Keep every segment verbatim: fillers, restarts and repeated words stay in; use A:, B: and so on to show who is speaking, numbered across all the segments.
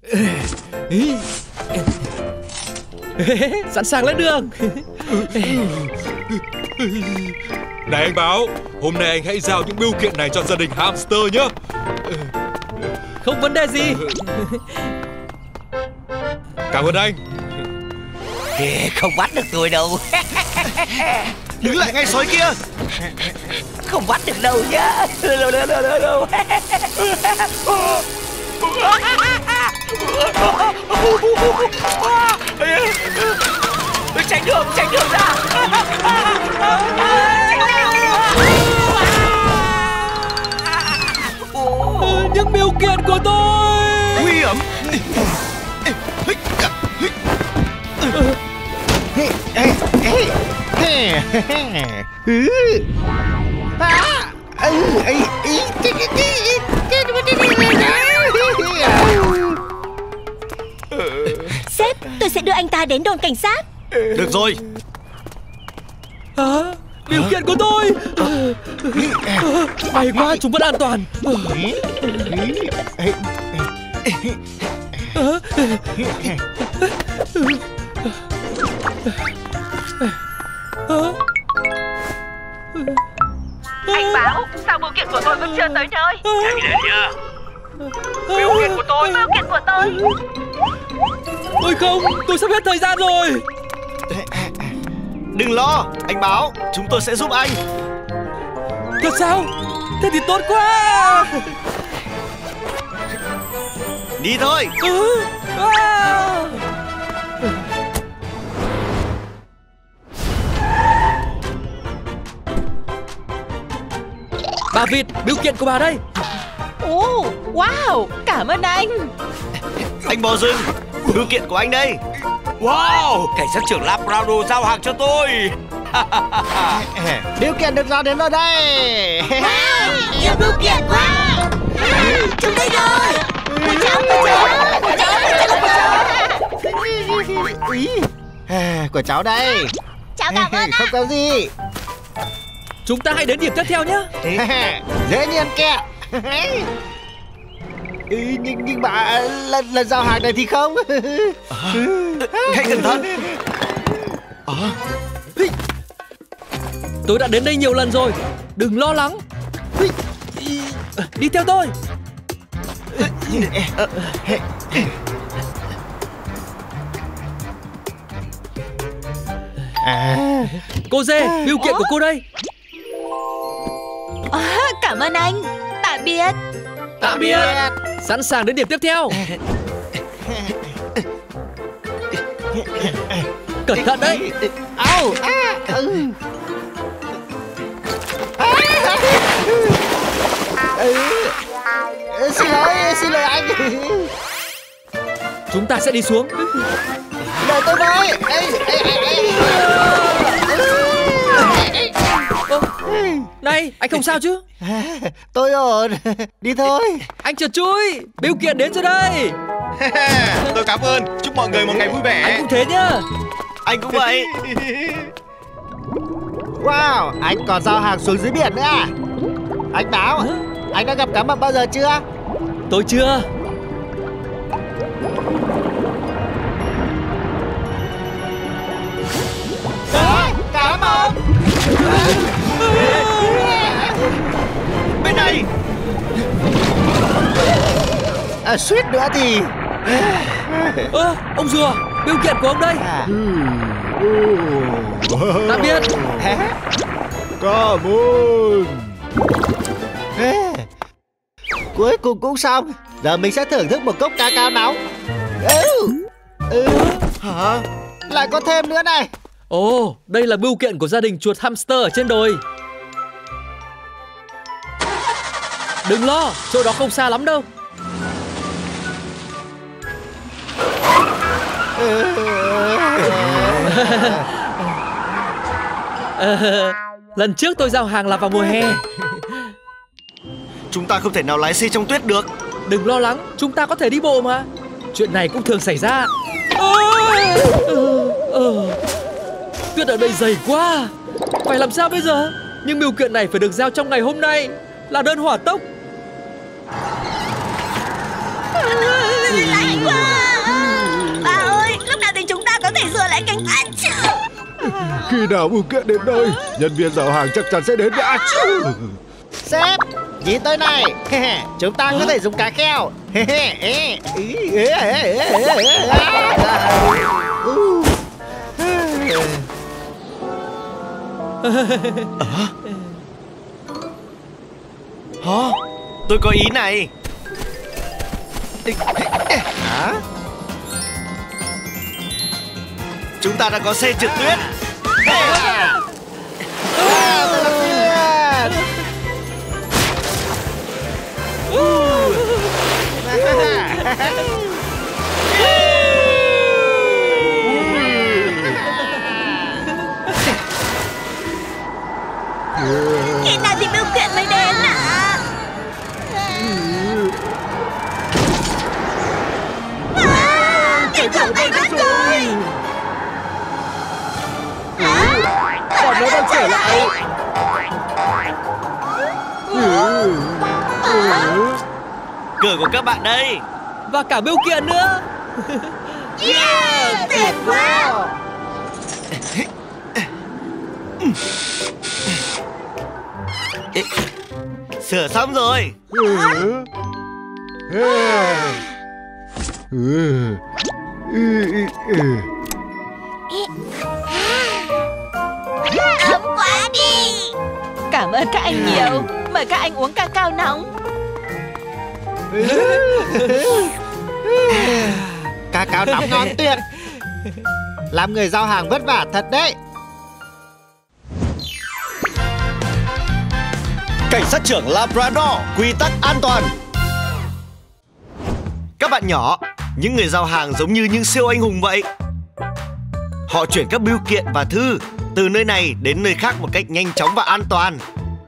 A: Sẵn sàng lên đường.
B: Này anh Báo, hôm nay anh hãy giao những bưu kiện này cho gia đình hamster nhé.
A: Không vấn đề gì.
B: Cảm ơn anh.
C: Không bắt được tôi đâu.
D: Đứng lại ngay sói kia.
C: Không bắt được đâu nhá. Tránh đường, tránh đường ra.
A: Những biểu kiện của tôi.
D: Nguy hiểm.
E: Sếp, tôi sẽ đưa anh ta đến đồn cảnh sát.
D: Được rồi.
A: À, biểu kiện của tôi. May quá, chúng vẫn an toàn.
F: Anh Báo, sao bưu kiện của tôi vẫn chưa tới nơi?
C: Nhanh lên nhá.
F: Bưu kiện của tôi, bưu kiện của tôi.
A: Ôi không, tôi sắp hết thời gian rồi.
D: Đừng lo, anh Báo, chúng tôi sẽ giúp anh.
A: Thật sao? Thế thì tốt quá.
D: Đi thôi.
A: Ừ. À. Bà Vịt, biểu kiện của bà đây.
F: Ồ, wow, cảm ơn anh.
D: Anh Bò Rừng, bưu kiện của anh đây.
C: Wow, cảnh sát trưởng Labrador giao hàng cho tôi.
D: Bưu kiện được giao đến rồi đây.
E: Wow, nhiều bưu kiện quá. Chúng đây rồi. Của cháu, của cháu, của cháu, của cháu.
D: Của cháu đây.
E: Cháu cảm ơn
D: Không có gì.
A: Chúng ta hãy đến điểm tiếp theo nhé.
D: Dễ nhiên kìa. Ừ, nhưng nhưng mà lần lần giao hàng này thì không. Hãy cẩn thận.
A: Tôi đã đến đây nhiều lần rồi, đừng lo lắng. Đi theo tôi.
D: À.
A: Cô Dê, bưu kiện của cô đây.
E: À, cảm ơn anh. Tạm biệt.
A: Tạm biệt. Sẵn sàng đến điểm tiếp theo. Cẩn thận đấy.
D: Au. À, ừ. Ừ. Xin lỗi, xin lỗi anh.
A: Chúng ta sẽ đi xuống.
D: Đợi tôi với. Ê, ê, ê, ê.
A: Ơ, này, anh không sao chứ?
D: Tôi ổn. Đi thôi.
A: Anh trượt chui. Bưu kiện đến rồi đây.
D: Tôi cảm ơn. Chúc mọi người một ngày vui vẻ.
A: Anh cũng thế nhá.
D: Anh cũng vậy. Wow, anh còn giao hàng xuống dưới biển nữa à? Anh Báo, hả? Anh đã gặp cá mập bao giờ chưa?
A: Tôi chưa.
D: À, cá mập. Bên này. À, suýt nữa thì.
A: Ơ, à, ông rùa, bưu kiện của ông đây.
D: À.
A: Tạm biệt.
D: Cảm ơn. Cuối cùng cũng xong. Giờ mình sẽ thưởng thức một cốc ca cao nóng. Ừ. Ừ. Hả? Lại có thêm nữa này.
A: Ồ, đây là bưu kiện của gia đình chuột hamster ở trên đồi. Đừng lo, chỗ đó không xa lắm đâu. ờ, lần trước tôi giao hàng là vào mùa hè.
D: Chúng ta không thể nào lái xe trong tuyết được.
A: Đừng lo lắng, chúng ta có thể đi bộ mà. Chuyện này cũng thường xảy ra. Tuyết ở đây dày quá. Phải làm sao bây giờ? Nhưng bưu kiện này phải được giao trong ngày hôm nay. Là đơn hỏa tốc.
E: Lạnh quá. lại cảnh sát trưởng.
G: Khi nào bưu kiện đến nơi, nhân viên giao hàng chắc chắn sẽ đến với à,
D: Sếp, nhìn tôi này. Chúng ta có thể dùng cá kheo.
C: Hả? Tôi có ý này.
D: Hả?
C: Chúng ta đã có xe trượt tuyết.
E: Khi nào thì bưu kiện mới đến ạ? À, điện thoại bay mất rồi.
D: Còn nó đang trở lại.
C: Cửa của các bạn đây.
A: Và cả bưu kiện nữa.
E: Yeah, tuyệt quá.
C: Sửa xong rồi.
E: Ấm quá đi.
F: Cảm ơn các anh nhiều. Mời các anh uống cacao nóng.
D: Cacao nóng ngon tuyệt. Làm người giao hàng vất vả thật đấy.
C: Cảnh sát trưởng Labrador, quy tắc an toàn. Các bạn nhỏ, những người giao hàng giống như những siêu anh hùng vậy. Họ chuyển các bưu kiện và thư từ nơi này đến nơi khác một cách nhanh chóng và an toàn.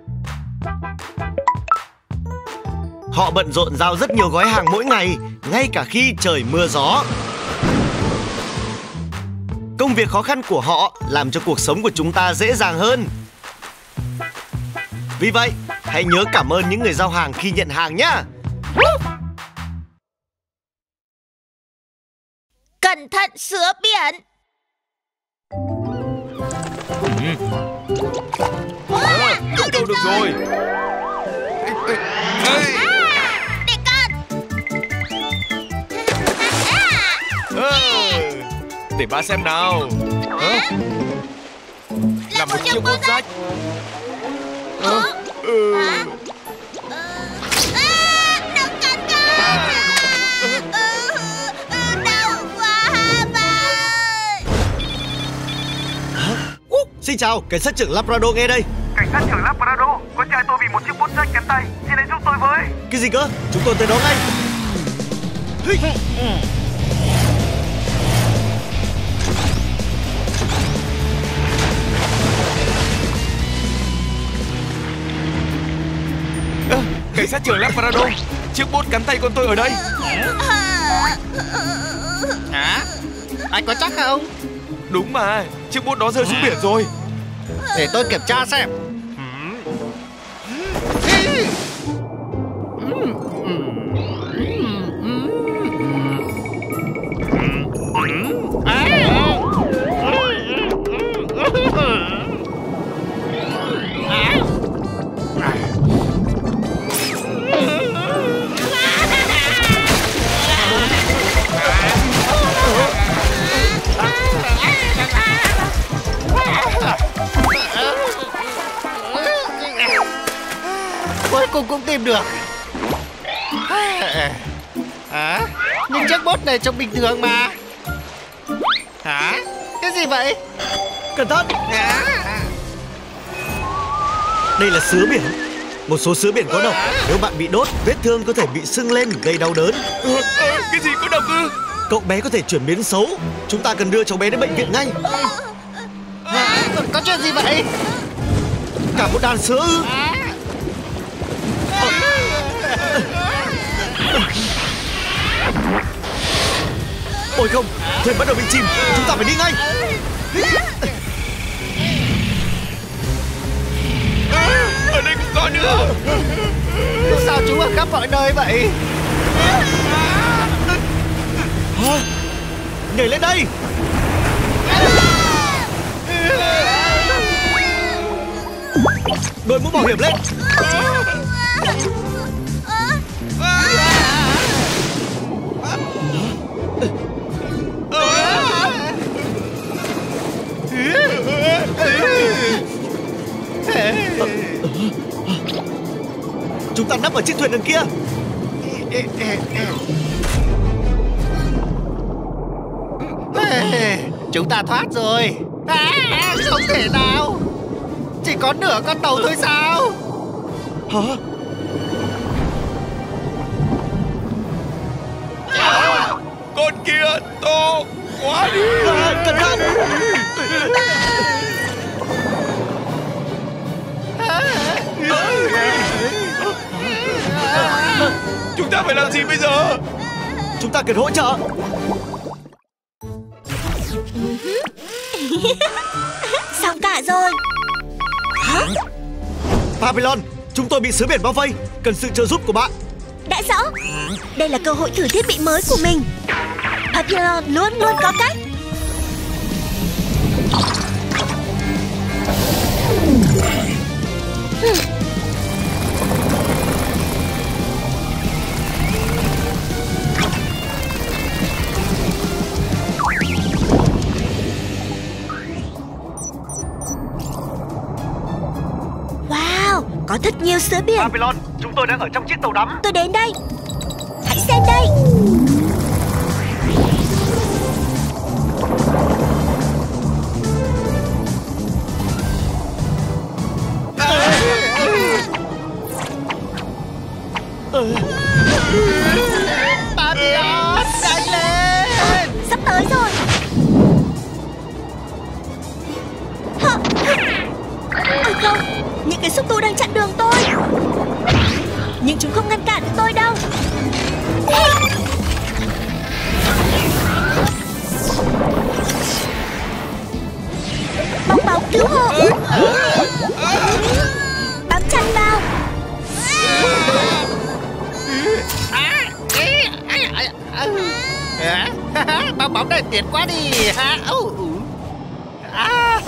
C: Họ bận rộn giao rất nhiều gói hàng mỗi ngày, ngay cả khi trời mưa gió. Công việc khó khăn của họ làm cho cuộc sống của chúng ta dễ dàng hơn. Vì vậy, hãy nhớ cảm ơn những người giao hàng khi nhận hàng nhé.
E: Cẩn thận sứa biển.
C: Chúng tôi được rồi.
E: Để con.
C: Để ba xem nào.
E: Là một chiếc bút rách. Hả? Hả? À, nó cắn con. Đau quá ba.
C: Xin chào, cảnh sát trưởng Labrador nghe đây.
H: Cảnh sát trưởng Labrador, con trai tôi bị một chiếc bút rách cắn tay, xin hãy giúp tôi với.
C: Cái gì cơ? Chúng tôi tới đó ngay.
H: À, cảnh sát trưởng Labrador, chiếc bút cắn tay con tôi ở đây.
D: Hả? Anh có chắc không?
H: Đúng mà, chiếc bút đó rơi xuống biển rồi.
D: Để tôi kiểm tra xem. Cuối cùng cũng tìm được. Hả? Nhưng chiếc bút này trông bình thường mà. Hả? Cái gì vậy?
C: Cẩn thận.
D: Hả?
C: Đây là sứa biển. Một số sứa biển có độc. Nếu bạn bị đốt, vết thương có thể bị sưng lên gây đau đớn.
H: Ừ, ừ, cái gì có độc ư?
C: Cậu bé có thể chuyển biến xấu. Chúng ta cần đưa cháu bé đến bệnh viện ngay.
D: Hả? Có chuyện gì vậy?
C: Cả một đàn sứa ư? Ôi không, thuyền bắt đầu bị chìm. Chúng ta phải đi ngay.
H: À, ở đây cũng có nữa.
D: Sao chúng ở khắp mọi nơi vậy?
C: Hả? Nhảy lên đây.
D: À!
C: đội mũ bảo hiểm lên. Chúng ta nấp ở chiếc thuyền đằng kia.
D: Chúng ta thoát rồi. À, không thể nào. Chỉ có nửa con tàu thôi sao?
C: Hả?
B: À, con kia to quá đi.
C: À, cẩn thận.
B: Chúng ta phải làm gì bây giờ?
C: Chúng ta cần hỗ trợ.
E: Xong cả rồi. Hả?
C: Papillon, chúng tôi bị sứa biển bao vây, cần sự trợ giúp của bạn.
E: Đã rõ. Đây là cơ hội thử thiết bị mới của mình. Papillon luôn luôn có cách. Wow, có thật nhiều sứa biển.
H: Papillon, chúng tôi đang ở trong chiếc tàu đắm.
E: Tôi đến đây. Hãy xem đây.
D: Papillon, nhanh lên.
E: Sắp tới rồi. Hả? Ôi không, những cái xúc tu đang chặn đường tôi. Nhưng chúng không ngăn cản được tôi đâu. Bong bóng cứu hộ. Bám chặt vào.
D: Bong bóng này tiến quá đi ha. À.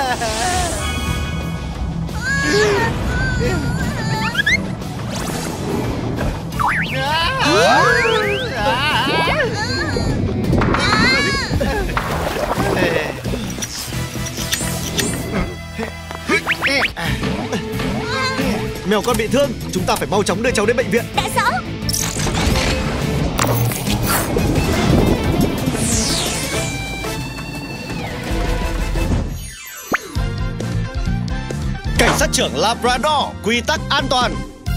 C: Mèo con bị thương, chúng ta phải mau chóng đưa cháu đến bệnh viện.
E: Đã rõ.
C: Cảnh sát trưởng Labrador, quy tắc an toàn.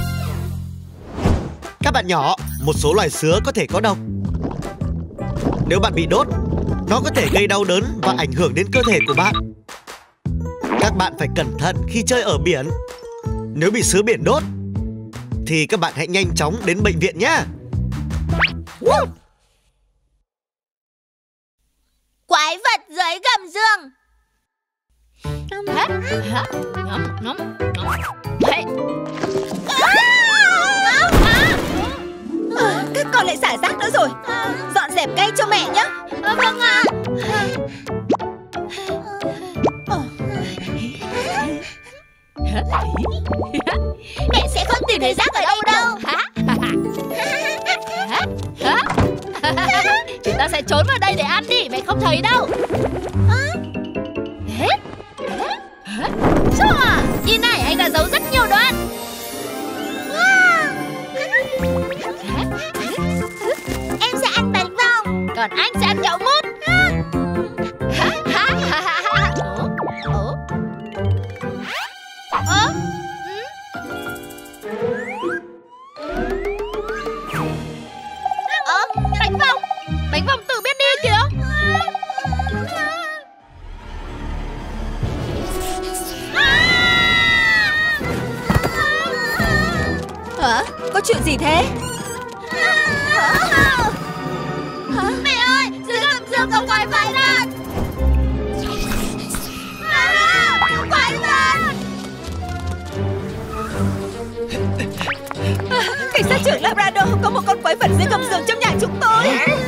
C: Các bạn nhỏ, một số loài sứa có thể có độc. Nếu bạn bị đốt, nó có thể gây đau đớn và ảnh hưởng đến cơ thể của bạn. Các bạn phải cẩn thận khi chơi ở biển. Nếu bị sứa biển đốt, thì các bạn hãy nhanh chóng đến bệnh viện nhé.
E: Quái vật dưới gầm giường. Các con lại xả rác nữa rồi. Dọn dẹp cây cho mẹ nhé. Vâng ạ. Mẹ sẽ không tìm thấy rác ở đây đâu.
I: Chúng ta sẽ trốn vào đây để ăn đi. Mẹ không thấy đâu. Sao à? Nhìn này, anh đã giấu rất nhiều đoạn.
E: Em sẽ ăn bánh vòng.
I: Còn anh sẽ ăn nhậu mút. Ơ? Ơ? Bánh vòng. Bánh vòng tự biết đi kìa.
E: Hả? Có chuyện gì thế? Hả? Mẹ ơi, dưới gầm giường có quái vật ạ. Quái vật. Cảnh sát trưởng Labrador, có một con quái vật dưới gầm giường trong nhà chúng tôi.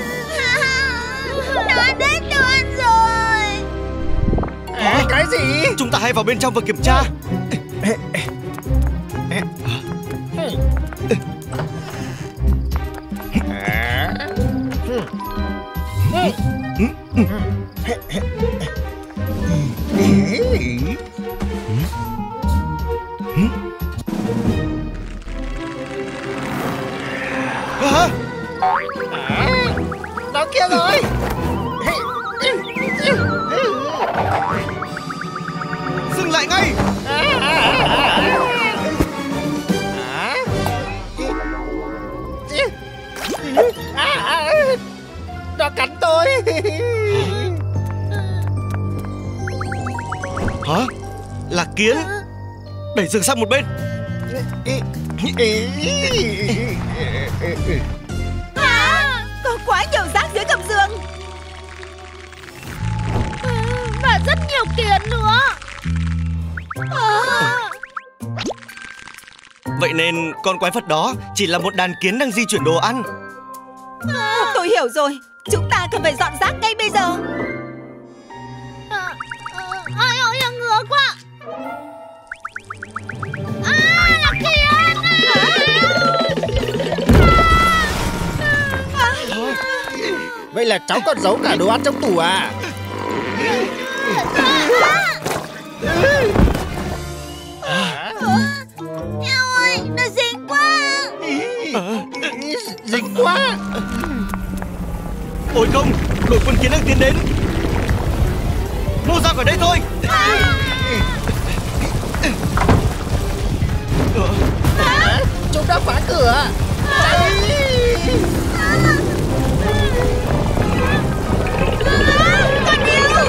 E: Nó ăn hết đồ ăn rồi.
D: À, cái gì?
C: Chúng ta hãy vào bên trong và kiểm tra. Hả?
D: Nó kia rồi.
C: Dừng lại ngay.
D: Nó cắn tôi.
C: Hả? Là kiến. Đẩy rừng sang một bên.
E: À, có quá nhiều rác dưới gầm giường.
I: Và rất nhiều kiến nữa.
E: À.
C: Vậy nên con quái vật đó chỉ là một đàn kiến đang di chuyển đồ ăn.
E: À, tôi hiểu rồi. Chúng ta cần phải dọn rác ngay bây giờ.
I: À, ôi ôi là ngứa quá. À, là kiến.
E: À.
D: Vậy là cháu còn giấu cả đồ ăn trong tủ à?
E: Ôi, nó dính quá.
D: Dính quá.
C: Ôi không, đội quân kiến đang tiến đến. Mau ra khỏi đây thôi.
D: À, chúng đã phá cửa. Chạy.
E: Con yêu.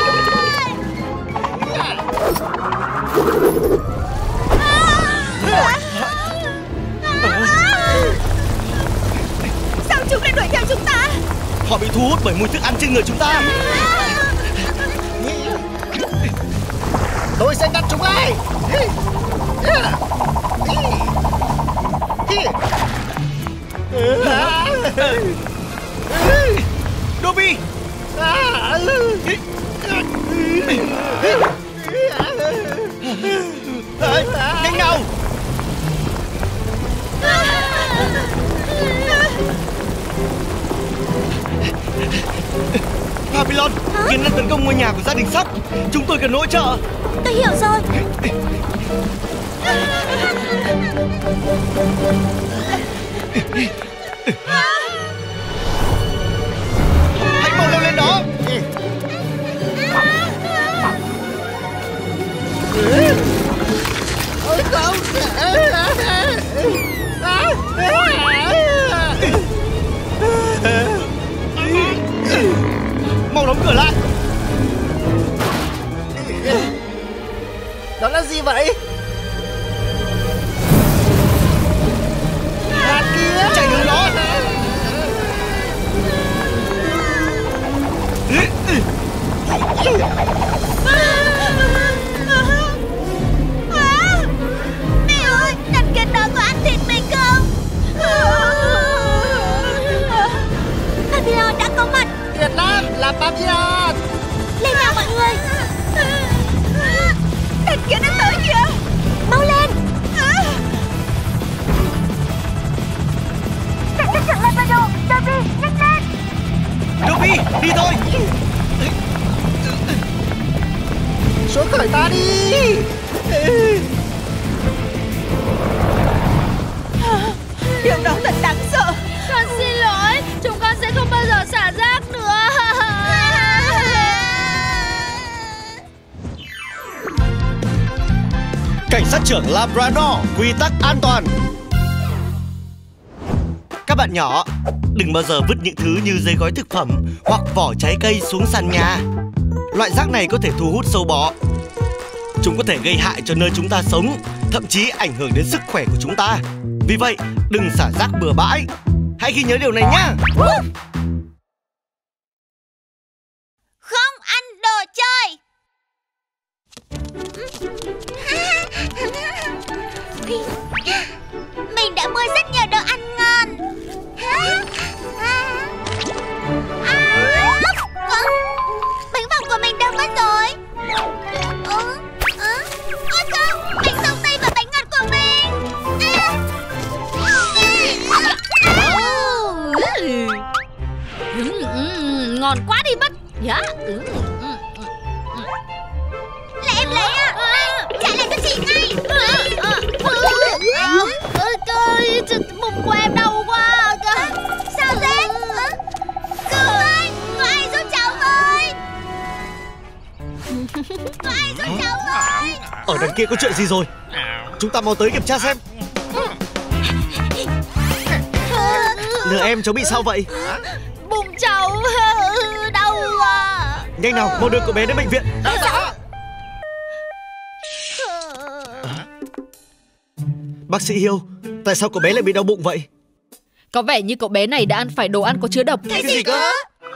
E: Sao chúng lại đuổi theo chúng ta?
C: Họ bị thu hút bởi mùi thức ăn trên người chúng ta.
D: Tôi sẽ ngăn chúng ai.
C: Dobby. Nhanh nào. Babylon, kiến đang tấn công ngôi nhà của gia đình Sóc. Chúng tôi cần hỗ trợ.
E: Tôi hiểu rồi.
C: Hãy mau leo lên đó.
D: Ôi không.
C: Mau đóng cửa lại.
D: Đó là gì vậy? À, kia.
C: Chạy hướng đó.
E: Mẹ ơi, đàn kiến đó có ăn thịt mình không? Babylon đã có mặt.
D: Tuyệt lắm, là Babylon.
E: Lên nào mọi người. Đàn kiến đã tới kìa. Mau lên. Chạy chắc chắn lên Bado. Dobby, nhanh lên.
C: Dobby, đi thôi.
D: Xuống khỏi ta đi.
E: Điều đó thật đáng sợ.
I: Con xin lỗi, chúng con sẽ không bao giờ xả rác nữa.
C: Cảnh sát trưởng Labrador, quy tắc an toàn. Các bạn nhỏ, đừng bao giờ vứt những thứ như giấy gói thực phẩm hoặc vỏ trái cây xuống sàn nhà. Loại rác này có thể thu hút sâu bọ. Chúng có thể gây hại cho nơi chúng ta sống, thậm chí ảnh hưởng đến sức khỏe của chúng ta. Vì vậy, đừng xả rác bừa bãi. Hãy ghi nhớ điều này nhé.
E: Không ăn đồ chơi. Mình đã mua rất nhiều đồ ăn ngon. Bánh vòng của mình đâu mất rồi? Ôi không, bánh dâu tây và bánh ngọt của mình.
I: Là em lấy ạ. Trả lại cho chị ngay. Trời, bụng của em đau quá. Sao thế? Cứu ơi, có ai giúp cháu với? Có ai giúp cháu với?
C: Ở đằng kia có chuyện gì rồi? Chúng ta mau tới kiểm tra xem. Lừa em, cháu bị sao vậy?
I: Bụng cháu đau à.
C: Nhanh nào, mau đưa cậu bé đến bệnh viện. Bác sĩ Hiêu, tại sao cậu bé lại bị đau bụng vậy?
J: Có vẻ như cậu bé này đã ăn phải đồ ăn có chứa độc.
E: Cái gì cơ?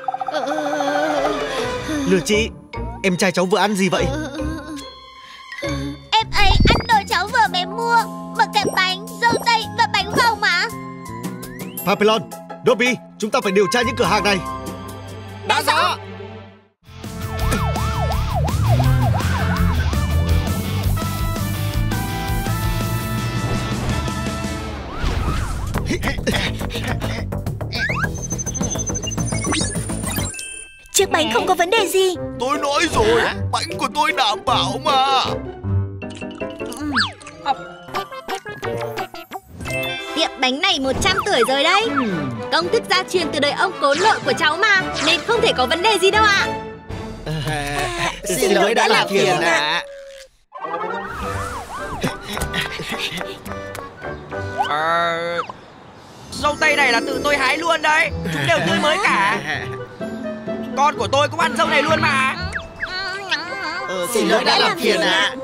C: Lừa chị, em trai cháu vừa ăn gì vậy?
I: Em ấy ăn đồ cháu vừa mới mua, một cái bánh, dâu tây và bánh phồng ạ.
C: Papillon, Dobby, chúng ta phải điều tra những cửa hàng này.
E: Đã rõ. Chiếc bánh không có vấn đề gì.
K: Tôi nói rồi, bánh của tôi đảm bảo mà.
I: Tiệm bánh này một trăm tuổi rồi đấy. Công thức gia truyền từ đời ông cố nội của cháu mà, nên không thể có vấn đề gì đâu ạ.
D: À, xin lỗi đã làm phiền ạ.
L: Ờ... Dâu tây này là tự tôi hái luôn đấy. Chúng đều tươi mới cả. Con của tôi cũng ăn dâu này luôn mà.
D: Ờ, xin lỗi đã làm phiền ạ.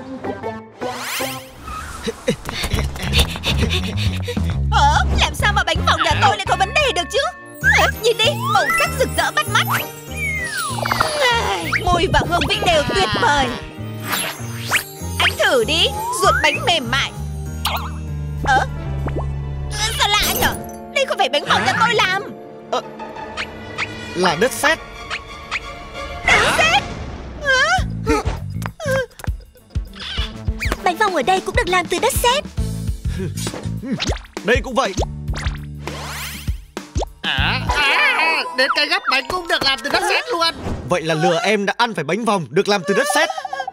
E: Ờ, làm sao mà bánh phồng nhà tôi lại có vấn đề được chứ? À, nhìn đi, màu sắc rực rỡ bắt mắt. À, mùi và hương vị đều tuyệt vời. Anh thử đi, ruột bánh mềm mại. Ờ, sao lạ nhở? Đây không phải bánh phồng nhà tôi làm.
C: Ờ, là đất sét.
E: Đất sét? À?
I: Bánh phồng ở đây cũng được làm từ đất sét.
C: Đây cũng vậy.
D: À, à, đến cái gấp bánh cũng được làm từ đất sét luôn.
C: Vậy là lừa em đã ăn phải bánh vòng được làm từ đất sét.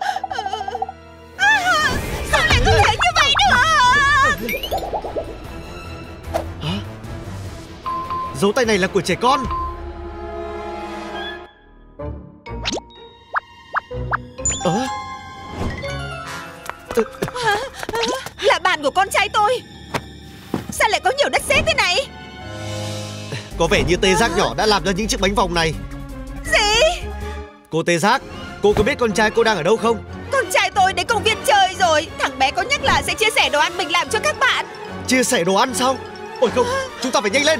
E: À, sao lại có thể như vậy được?
C: Hả? Dấu tay này là của trẻ con. Ờ?
E: À, là bạn của con trai tôi. Sao lại có nhiều đất sét thế này?
C: Có vẻ như Tê Giác nhỏ đã làm ra những chiếc bánh vòng này.
E: Gì?
C: Cô Tê Giác, cô có biết con trai cô đang ở đâu không?
E: Con trai tôi đến công viên chơi rồi. Thằng bé có nhắc là sẽ chia sẻ đồ ăn mình làm cho các bạn.
C: Chia sẻ đồ ăn sao? Ôi không, chúng ta phải nhanh lên.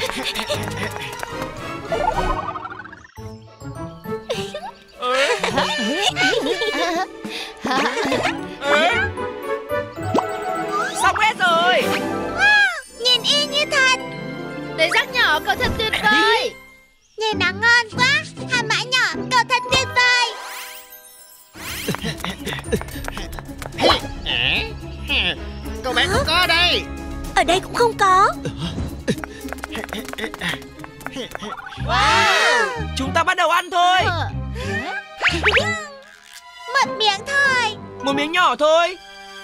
L: Xong hết rồi.
I: Wow, nhìn y như thật.
J: Tê Giác nhỏ, cậu thật tuyệt vời.
I: Nhìn nó ngon quá. Hà Mã nhỏ, cậu thật tuyệt vời.
D: Cậu bé cũng có đây.
I: Ở đây cũng không có.
L: Wow, chúng ta bắt đầu ăn thôi.
I: Một miếng thôi.
L: Một miếng nhỏ thôi.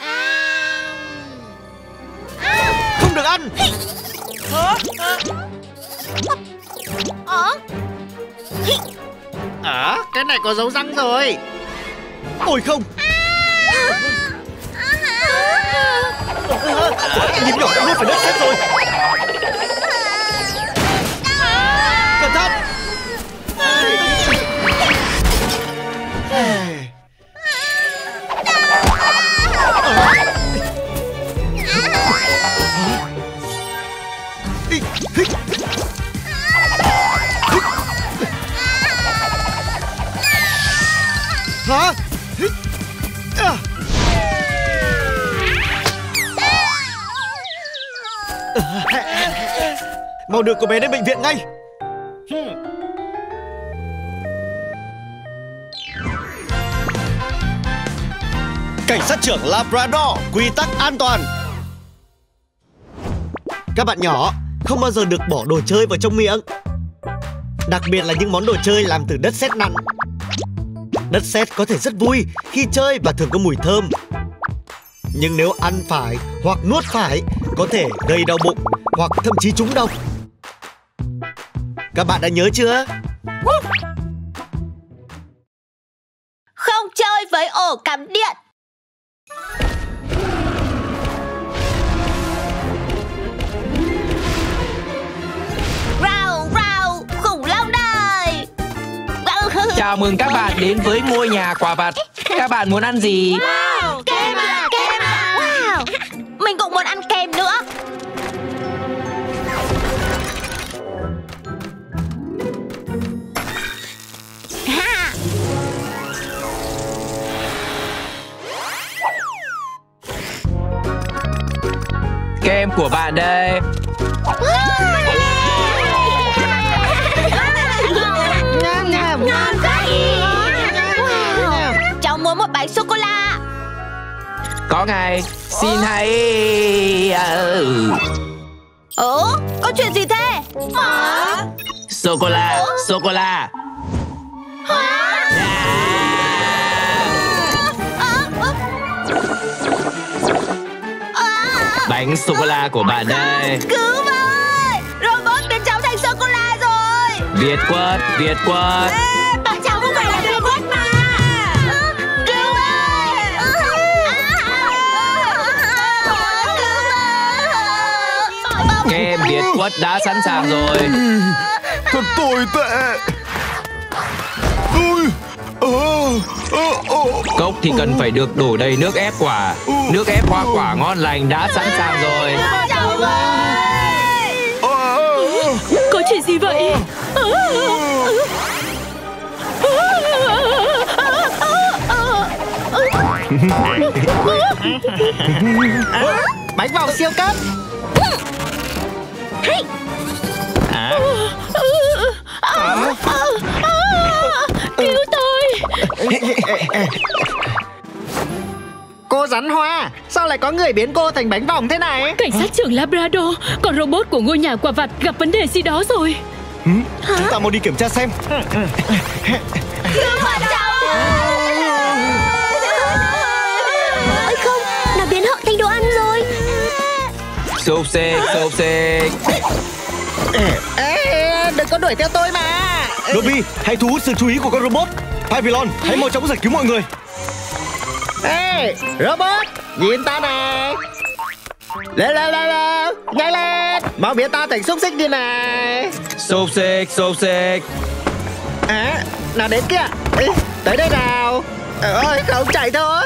C: Không được ăn.
L: Hả?
I: Ờ?
D: À, cái này có dấu răng rồi.
C: Ôi không. Nhìn nhỏ đã nuốt phải đất sét rồi. Cẩn thận. Hả? À. Mau đưa cô bé đến bệnh viện ngay. Cảnh sát trưởng Labrador, quy tắc an toàn. Các bạn nhỏ không bao giờ được bỏ đồ chơi vào trong miệng. Đặc biệt là những món đồ chơi làm từ đất sét nặng. Đất sét có thể rất vui khi chơi và thường có mùi thơm. Nhưng nếu ăn phải hoặc nuốt phải có thể gây đau bụng hoặc thậm chí trúng độc. Các bạn đã nhớ chưa?
E: Không chơi với ổ cắm điện. Rào rào khủng long đời.
L: Chào mừng các bạn đến với ngôi nhà quà vặt. Các bạn muốn ăn gì?
E: Wow, kem à, kem à. Wow, mình cũng muốn ăn kem nữa. Ha.
L: Kem của bạn đây.
E: Ngon quá. Wow, cháu muốn một bánh sô cô la.
L: Có ngay. Xin hãy...
E: Ủa, có chuyện gì thế? Hả?
L: Sô cô la, sô cô la. Bánh sô cô la của bạn đây.
E: Cứu với, robot biến cháu thành sô cô la rồi.
L: Việt Quất, Việt Quất.
E: Ê, bọn cháu không phải là robot mà. Cứu với.
L: Kem Việt Quất đã sẵn sàng rồi.
K: Thật tồi tệ.
L: Cốc thì cần phải được đổ đầy nước ép quả. Nước ép hoa quả ngon lành đã sẵn sàng rồi.
J: Có chuyện gì vậy?
D: Bánh vòng siêu cấp.
J: Cứu tôi.
D: Cô rắn hoa, sao lại có người biến cô thành bánh vòng thế này?
J: Cảnh sát trưởng Labrador, con robot của ngôi nhà quà vặt gặp vấn đề gì đó rồi.
C: Ừ, chúng ta mau đi kiểm tra xem.
I: Ôi không, nó biến họ thành đồ ăn rồi.
L: Xúc xích, xúc xích.
D: Ê, đừng có đuổi theo tôi mà.
C: Dobby, hãy thu hút sự chú ý của con robot. Papillon, hãy mau chóng giải cứu mọi người.
D: Ê, robot, nhìn ta nè. Lên lên lên lên, nhanh lên. Mau biến ta thành xúc xích đi này.
L: Xúc xích, xúc xích.
D: À, nào đến kìa. Ê, tới đây nào. Ôi, không chạy thôi.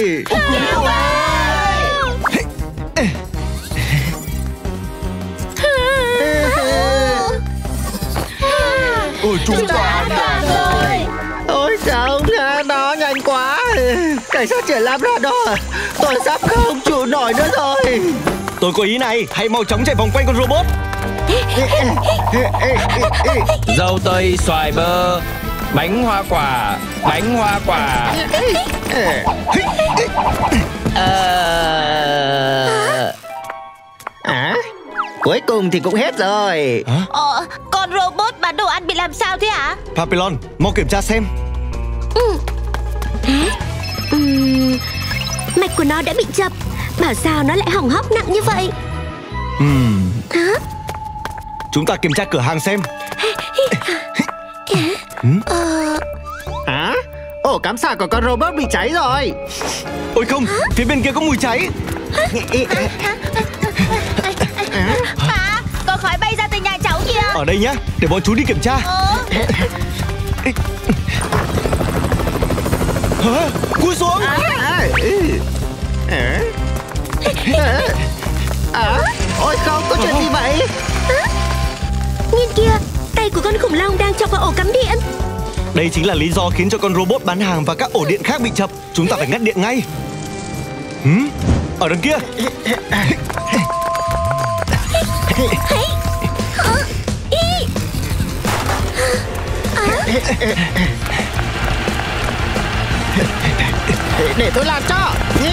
K: Ôi, chúng ta
D: rồi. Ôi không, nó nhanh quá. Cảnh sát trưởng Labrador, tôi sắp không chịu nổi nữa rồi.
C: Tôi có ý này, hãy mau chóng chạy vòng quanh con robot.
L: Dâu tây, xoài bơ, bánh hoa quả, bánh hoa quả.
D: Ờ... À, cuối cùng thì cũng hết rồi.
C: Hả?
E: Ờ, con robot bán đồ ăn bị làm sao thế hả?
C: Papillon, mau kiểm tra xem.
I: Ừ. Hả? Uhm, mạch của nó đã bị chập. Bảo sao nó lại hỏng hóc nặng như vậy?
C: Uhm.
I: Hả?
C: Chúng ta kiểm tra cửa hàng xem.
I: Ờ...
D: Hả? Ổ cắm sạc của con robot bị cháy rồi.
C: Ôi không, phía bên kia có mùi cháy.
E: Hả? Có khói bay ra từ nhà cháu kìa.
C: Ở đây nhá, để bọn chú đi kiểm tra. Hả? Cúi xuống.
D: À, à, à, à, à, ôi không, có chuyện gì vậy?
I: À, nhìn kìa, tay của con khủng long đang chọc vào ổ cắm điện.
C: Đây chính là lý do khiến cho con robot bán hàng và các ổ điện khác bị chập. Chúng ta phải ngắt điện ngay. Hmm? Ở đằng kia.
D: Để tôi làm cho.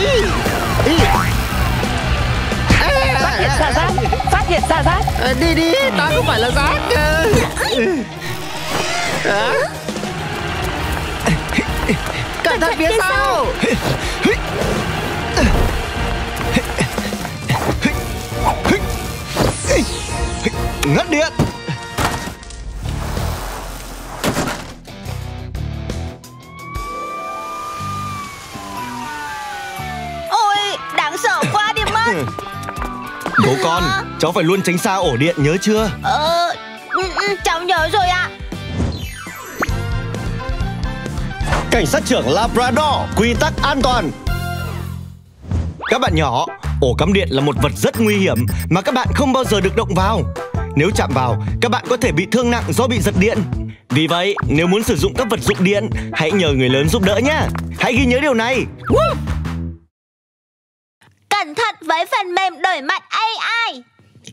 F: Phát hiện ra rác, phát hiện ra rác.
D: Đi đi, ta không phải là rác. À? Cẩn thận phía sau.
C: Ngắt điện.
E: Ôi, đáng sợ quá đi mất.
C: Bố con, cháu phải luôn tránh xa ổ điện, nhớ chưa?
E: Ờ, cháu nhớ rồi ạ.
C: Cảnh sát trưởng Labrador, quy tắc an toàn. Các bạn nhỏ, ổ cắm điện là một vật rất nguy hiểm mà các bạn không bao giờ được động vào. Nếu chạm vào, các bạn có thể bị thương nặng do bị giật điện. Vì vậy, nếu muốn sử dụng các vật dụng điện, hãy nhờ người lớn giúp đỡ nhé. Hãy ghi nhớ điều này.
I: Cẩn thận với phần mềm đổi mặt a i.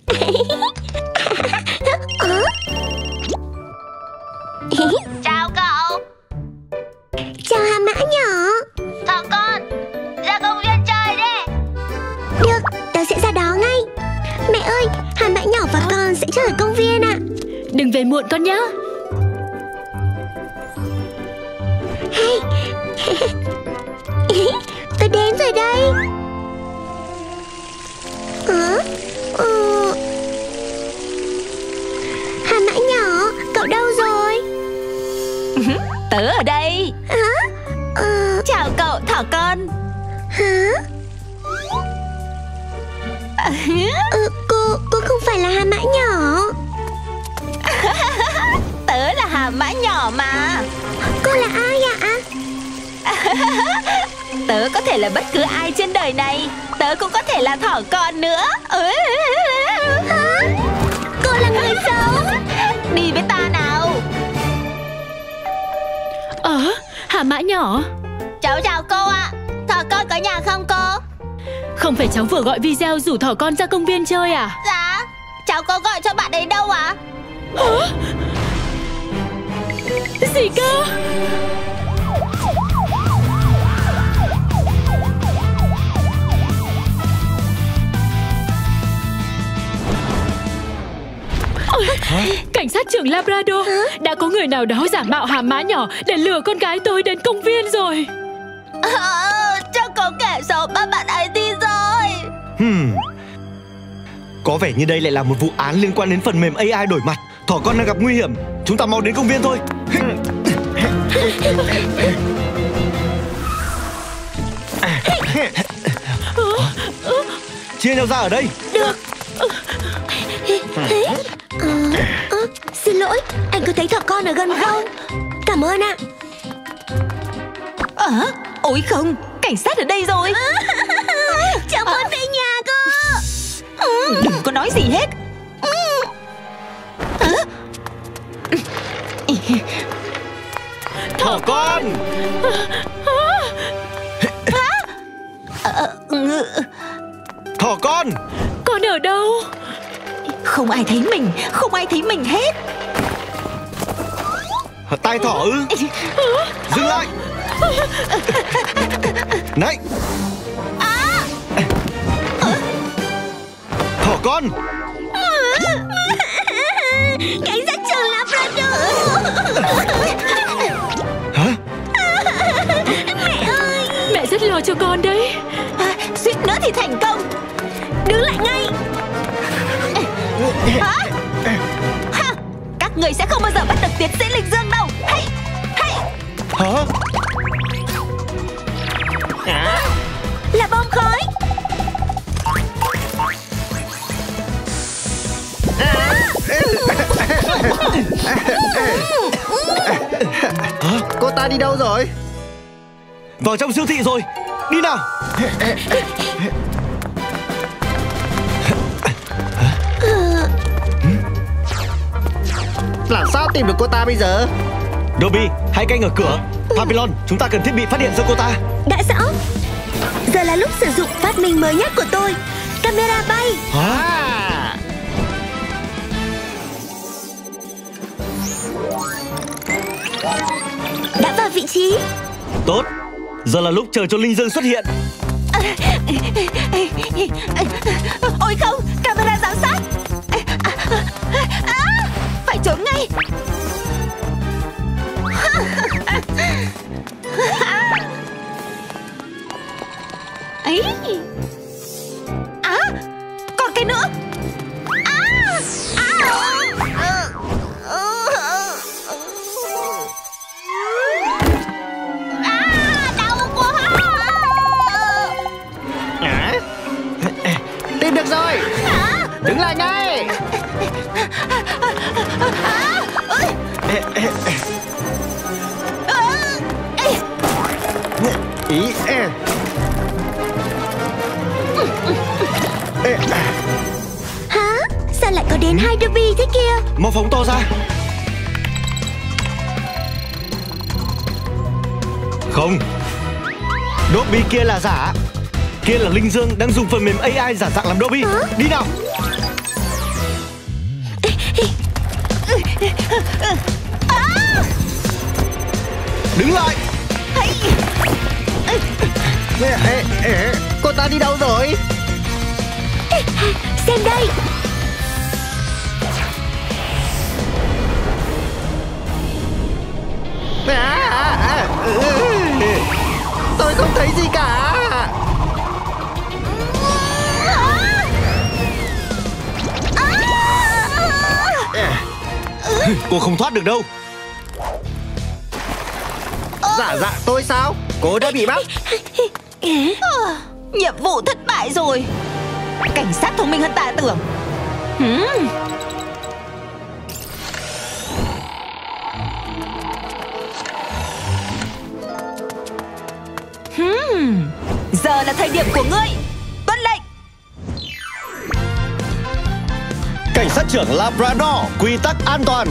I: Chào cậu. Chào hà mã nhỏ. Thỏ con, ra công viên chơi đi. Được, tớ sẽ ra đó ngay. Mẹ ơi, hà mã nhỏ và con sẽ chơi ở công viên ạ.
J: Đừng về muộn con nhé.
I: Hey. Tôi đến rồi đây. Hả? Ờ... Hà mã nhỏ, cậu đâu rồi?
E: Tớ ở đây.
I: Hả? Ờ...
E: Chào cậu thỏ con.
I: Hả? Ừ, cô, cô không phải là hà mã nhỏ.
E: Tớ là hà mã nhỏ mà.
I: Cô là ai ạ?
E: Tớ có thể là bất cứ ai trên đời này. Tớ cũng có thể là thỏ con nữa.
I: Hả? Cô là người xấu.
E: Đi với ta nào.
J: Ờ, hà mã nhỏ.
I: Cháu chào cô ạ. Thỏ con có nhà không cô?
J: Không phải cháu vừa gọi video rủ thỏ con ra công viên chơi à?
I: Dạ. Cháu có gọi cho bạn ấy đâu ạ?
J: Hả? Gì cơ?
C: Hả?
J: Cảnh sát trưởng Labrador. Hả? Đã có người nào đó giả mạo hà mã nhỏ để lừa con gái tôi đến công viên rồi.
I: À, chắc có kẻ xấu bắt bạn ấy đi rồi.
C: Hmm. Có vẻ như đây lại là một vụ án liên quan đến phần mềm a i đổi mặt. Thỏ con đang gặp nguy hiểm. Chúng ta mau đến công viên thôi. Chia nhau ra ở đây.
I: Được. Ờ, ờ, xin lỗi, anh có thấy thỏ con ở gần không? Cảm ơn ạ.
E: À, ôi không, cảnh sát ở đây rồi.
I: Cháu muốn về nhà cơ.
E: Đừng có nói gì hết.
C: Thỏ con. Thỏ con.
J: Con ở đâu?
E: Không ai thấy mình, không ai thấy mình hết.
C: Tai thỏ ư? Dừng lại. Này. Thỏ con.
I: Cảnh sát trưởng Labrador.
C: Hả?
I: Mẹ ơi.
J: Mẹ rất lo cho con đấy.
E: À, suýt nữa thì thành công.
I: Đứng lại ngay.
E: Hả? Ha, các người sẽ không bao giờ bắt được tiến sĩ Lịch Dương đâu. Hay, hay.
C: Hả?
I: À? Là bom khói.
D: Cô ta đi đâu rồi?
C: Vào trong siêu thị rồi. Đi nào.
D: Làm sao tìm được cô ta bây giờ?
C: Dobby, hãy canh ở cửa. Papillon, chúng ta cần thiết bị phát hiện ra cô ta.
I: Đã rõ. Giờ là lúc sử dụng phát minh mới nhất của tôi, camera bay.
C: Hả?
I: Đã vào vị trí.
C: Tốt. Giờ là lúc chờ cho Linh Dương xuất hiện.
E: Ôi không, camera giám sát. À, phải trốn ngay. ấy. À, còn cái nữa. À, à, à, đau quá.
D: À, tìm được rồi.
E: À,
D: đứng lại ngay.
E: à, ơi.
D: Ý e.
I: Hả? Sao lại có đến hai Dobby thế kia?
C: Mau phóng to ra. Không, Dobby kia là giả. Kia là Linh Dương đang dùng phần mềm a i giả dạng làm Dobby.
I: Hả?
C: Đi nào. Đứng lại.
D: Ê, ê, ê, cô ta đi đâu rồi?
I: Xem đây.
D: À, à, à, ừ. Tôi không thấy gì cả.
C: Cô không thoát được đâu.
D: Giả dạng tôi sao? Cô đã bị bắt.
E: À, nhiệm vụ thất bại rồi. Cảnh sát thông minh hơn ta tưởng. Hmm. Hmm. Giờ là thời điểm của ngươi. Tuân lệnh.
C: Cảnh sát trưởng Labrador, quy tắc an toàn.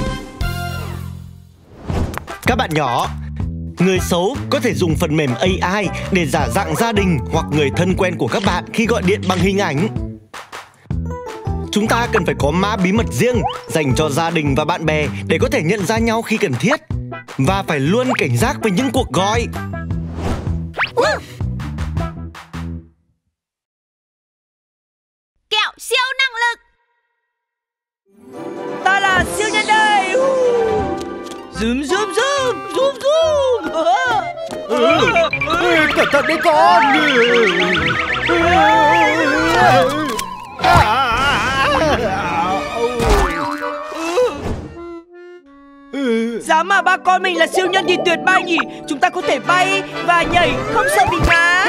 C: Các bạn nhỏ, người xấu có thể dùng phần mềm a i để giả dạng gia đình hoặc người thân quen của các bạn khi gọi điện bằng hình ảnh. Chúng ta cần phải có mã bí mật riêng dành cho gia đình và bạn bè để có thể nhận ra nhau khi cần thiết. Và phải luôn cảnh giác với những cuộc gọi.
E: Kẹo siêu năng lực.
L: Ta là siêu nhân đây. Zoom zoom zoom zoom zoom.
G: Ừ, ừ, cẩn thận đấy con.
L: Dám mà ba con mình là siêu nhân thì tuyệt bay nhỉ. Chúng ta có thể bay và nhảy không sợ bị ngã.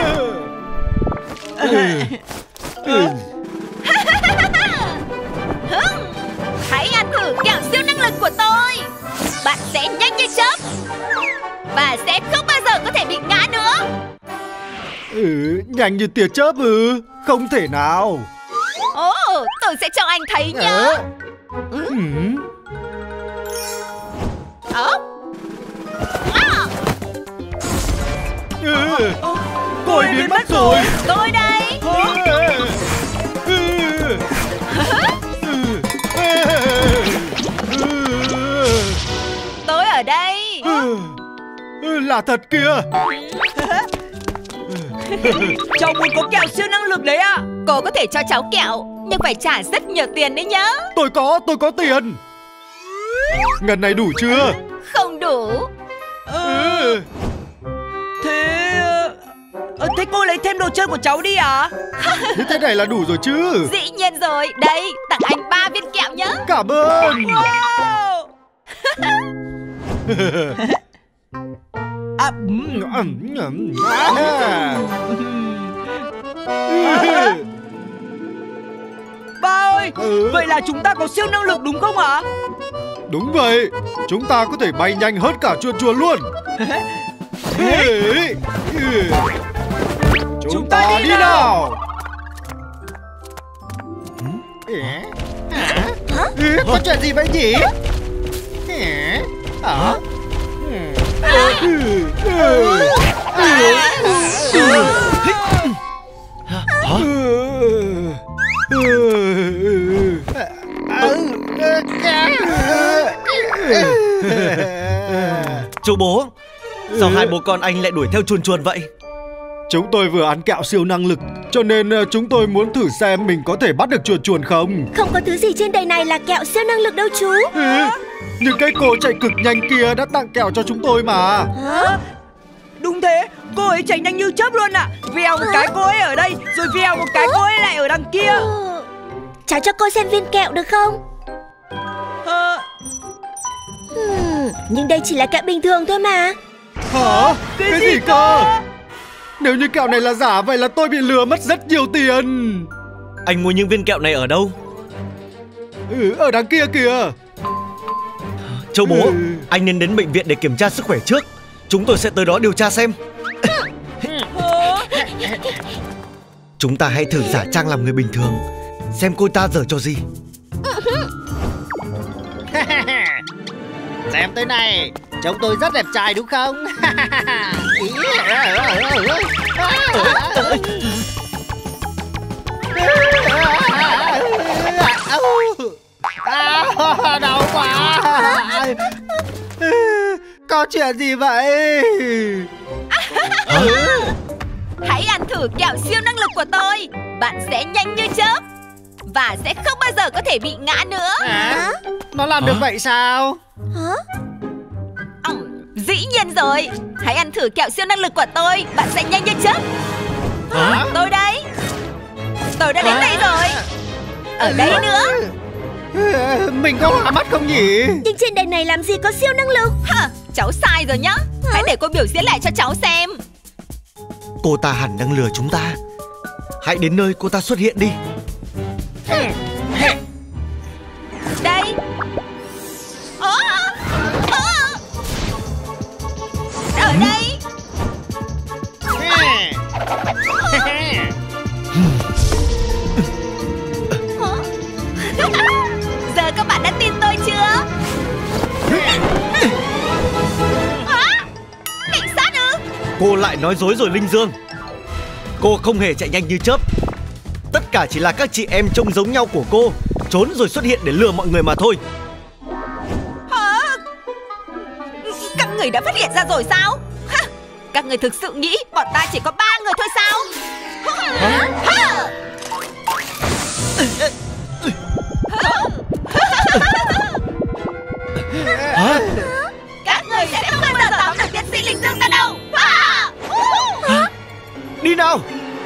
E: Hãy ăn thử kẹo siêu năng lực của tôi. Bạn sẽ nhanh như chớp và sẽ không bao giờ có thể bị ngã nữa.
G: Ừ, nhanh như tia chớp ư? Không thể nào.
E: Ồ, tôi sẽ cho anh thấy nhá.
G: Ừ.
E: Ơ. À.
G: Ừ. Cô ấy biến mất rồi.
E: Tôi đây. Tôi ở đây.
G: Là thật kìa.
L: Cháu muốn có kẹo siêu năng lực đấy ạ. À?
E: Cô có thể cho cháu kẹo, nhưng phải trả rất nhiều tiền đấy nhá.
G: Tôi có, tôi có tiền. Ngân này đủ chưa?
E: Không đủ.
L: Ừ. Thế... Thế cô lấy thêm đồ chơi của cháu đi à?
G: Thế thế này là đủ rồi chứ?
E: Dĩ nhiên rồi. Đây, tặng anh ba viên kẹo nhá.
G: Cảm ơn.
L: Wow. À,
G: ừ.
L: À. Ba ơi, ừ. Vậy là chúng ta có siêu năng lực đúng không ạ?
G: Đúng vậy, chúng ta có thể bay nhanh hơn cả chuồn chuồn luôn. Chúng, chúng ta, ta đi, đi nào, nào.
D: Hả? Hả? Có chuyện gì vậy nhỉ? Hả?
C: Chú bố, sao hai bố con anh lại đuổi theo chuồn chuồn vậy?
G: Chúng tôi vừa ăn kẹo siêu năng lực, cho nên chúng tôi muốn thử xem mình có thể bắt được chuồn chuồn không.
I: Không có thứ gì trên đời này là kẹo siêu năng lực đâu chú.
G: Nhưng cái cô chạy cực nhanh kia đã tặng kẹo cho chúng tôi mà.
L: Hả? Đúng thế, cô ấy chạy nhanh như chớp luôn ạ. À. Vèo một cái cô ấy ở đây, rồi vèo một cái cô ấy lại ở đằng kia.
I: Cháu cho cô xem viên kẹo được không?
L: Hả?
I: Hmm, nhưng đây chỉ là kẹo bình thường thôi mà.
G: Hả? Cái, cái gì, gì cơ? Nếu như kẹo này là giả, vậy là tôi bị lừa mất rất nhiều tiền.
C: Anh mua những viên kẹo này ở đâu?
G: Ừ, ở đằng kia kìa.
C: Châu bố, ừ. Anh nên đến bệnh viện để kiểm tra sức khỏe trước. Chúng tôi sẽ tới đó điều tra xem. Chúng ta hãy thử giả trang làm người bình thường, xem cô ta giở trò gì.
D: Xem tới này, trông tôi rất đẹp trai đúng không? À, đau quá. Có chuyện gì vậy?
E: Hãy ăn thử kẹo siêu năng lực của tôi. Bạn sẽ nhanh như chớp và sẽ không bao giờ có thể bị ngã nữa.
D: À, nó làm được vậy sao?
I: Hả?
E: Ừ, dĩ nhiên rồi. Hãy ăn thử kẹo siêu năng lực của tôi. Bạn sẽ nhanh như chớp.
D: Hả?
E: Tôi đây. Tôi đã đến đây rồi. Ở đây nữa.
D: Mình có hoa mắt không nhỉ?
I: Nhưng trên đời này làm gì có siêu năng lực?
E: Hả? Cháu sai rồi nhá. Hả? Hãy để cô biểu diễn lại cho cháu xem.
C: Cô ta hẳn đang lừa chúng ta. Hãy đến nơi cô ta xuất hiện đi.
E: Đây. Ồ, ồ. Ở đây. Giờ các bạn đã tin tôi chưa? Hả? Cảnh sát ư?
C: Cô lại nói dối rồi Linh Dương. Cô không hề chạy nhanh như chớp. Tất cả chỉ là các chị em trông giống nhau của cô trốn rồi xuất hiện để lừa mọi người mà thôi.
E: Hả? Các người đã phát hiện ra rồi sao? Hả? Các người thực sự nghĩ bọn ta chỉ có ba người thôi sao? Hả? Hả?
C: Hả?
E: Các người sẽ không bao giờ tóm được tiến sĩ Linh Dương ta đâu. Hả?
C: Hả? Đi nào.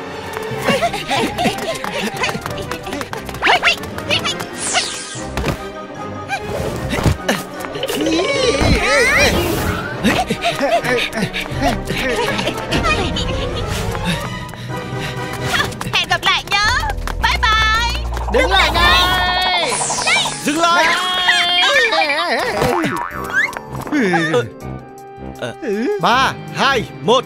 E: Hẹn gặp lại nhé. Bye bye.
D: Đứng lại ngay.
C: Dừng lại. Ba, hai, một.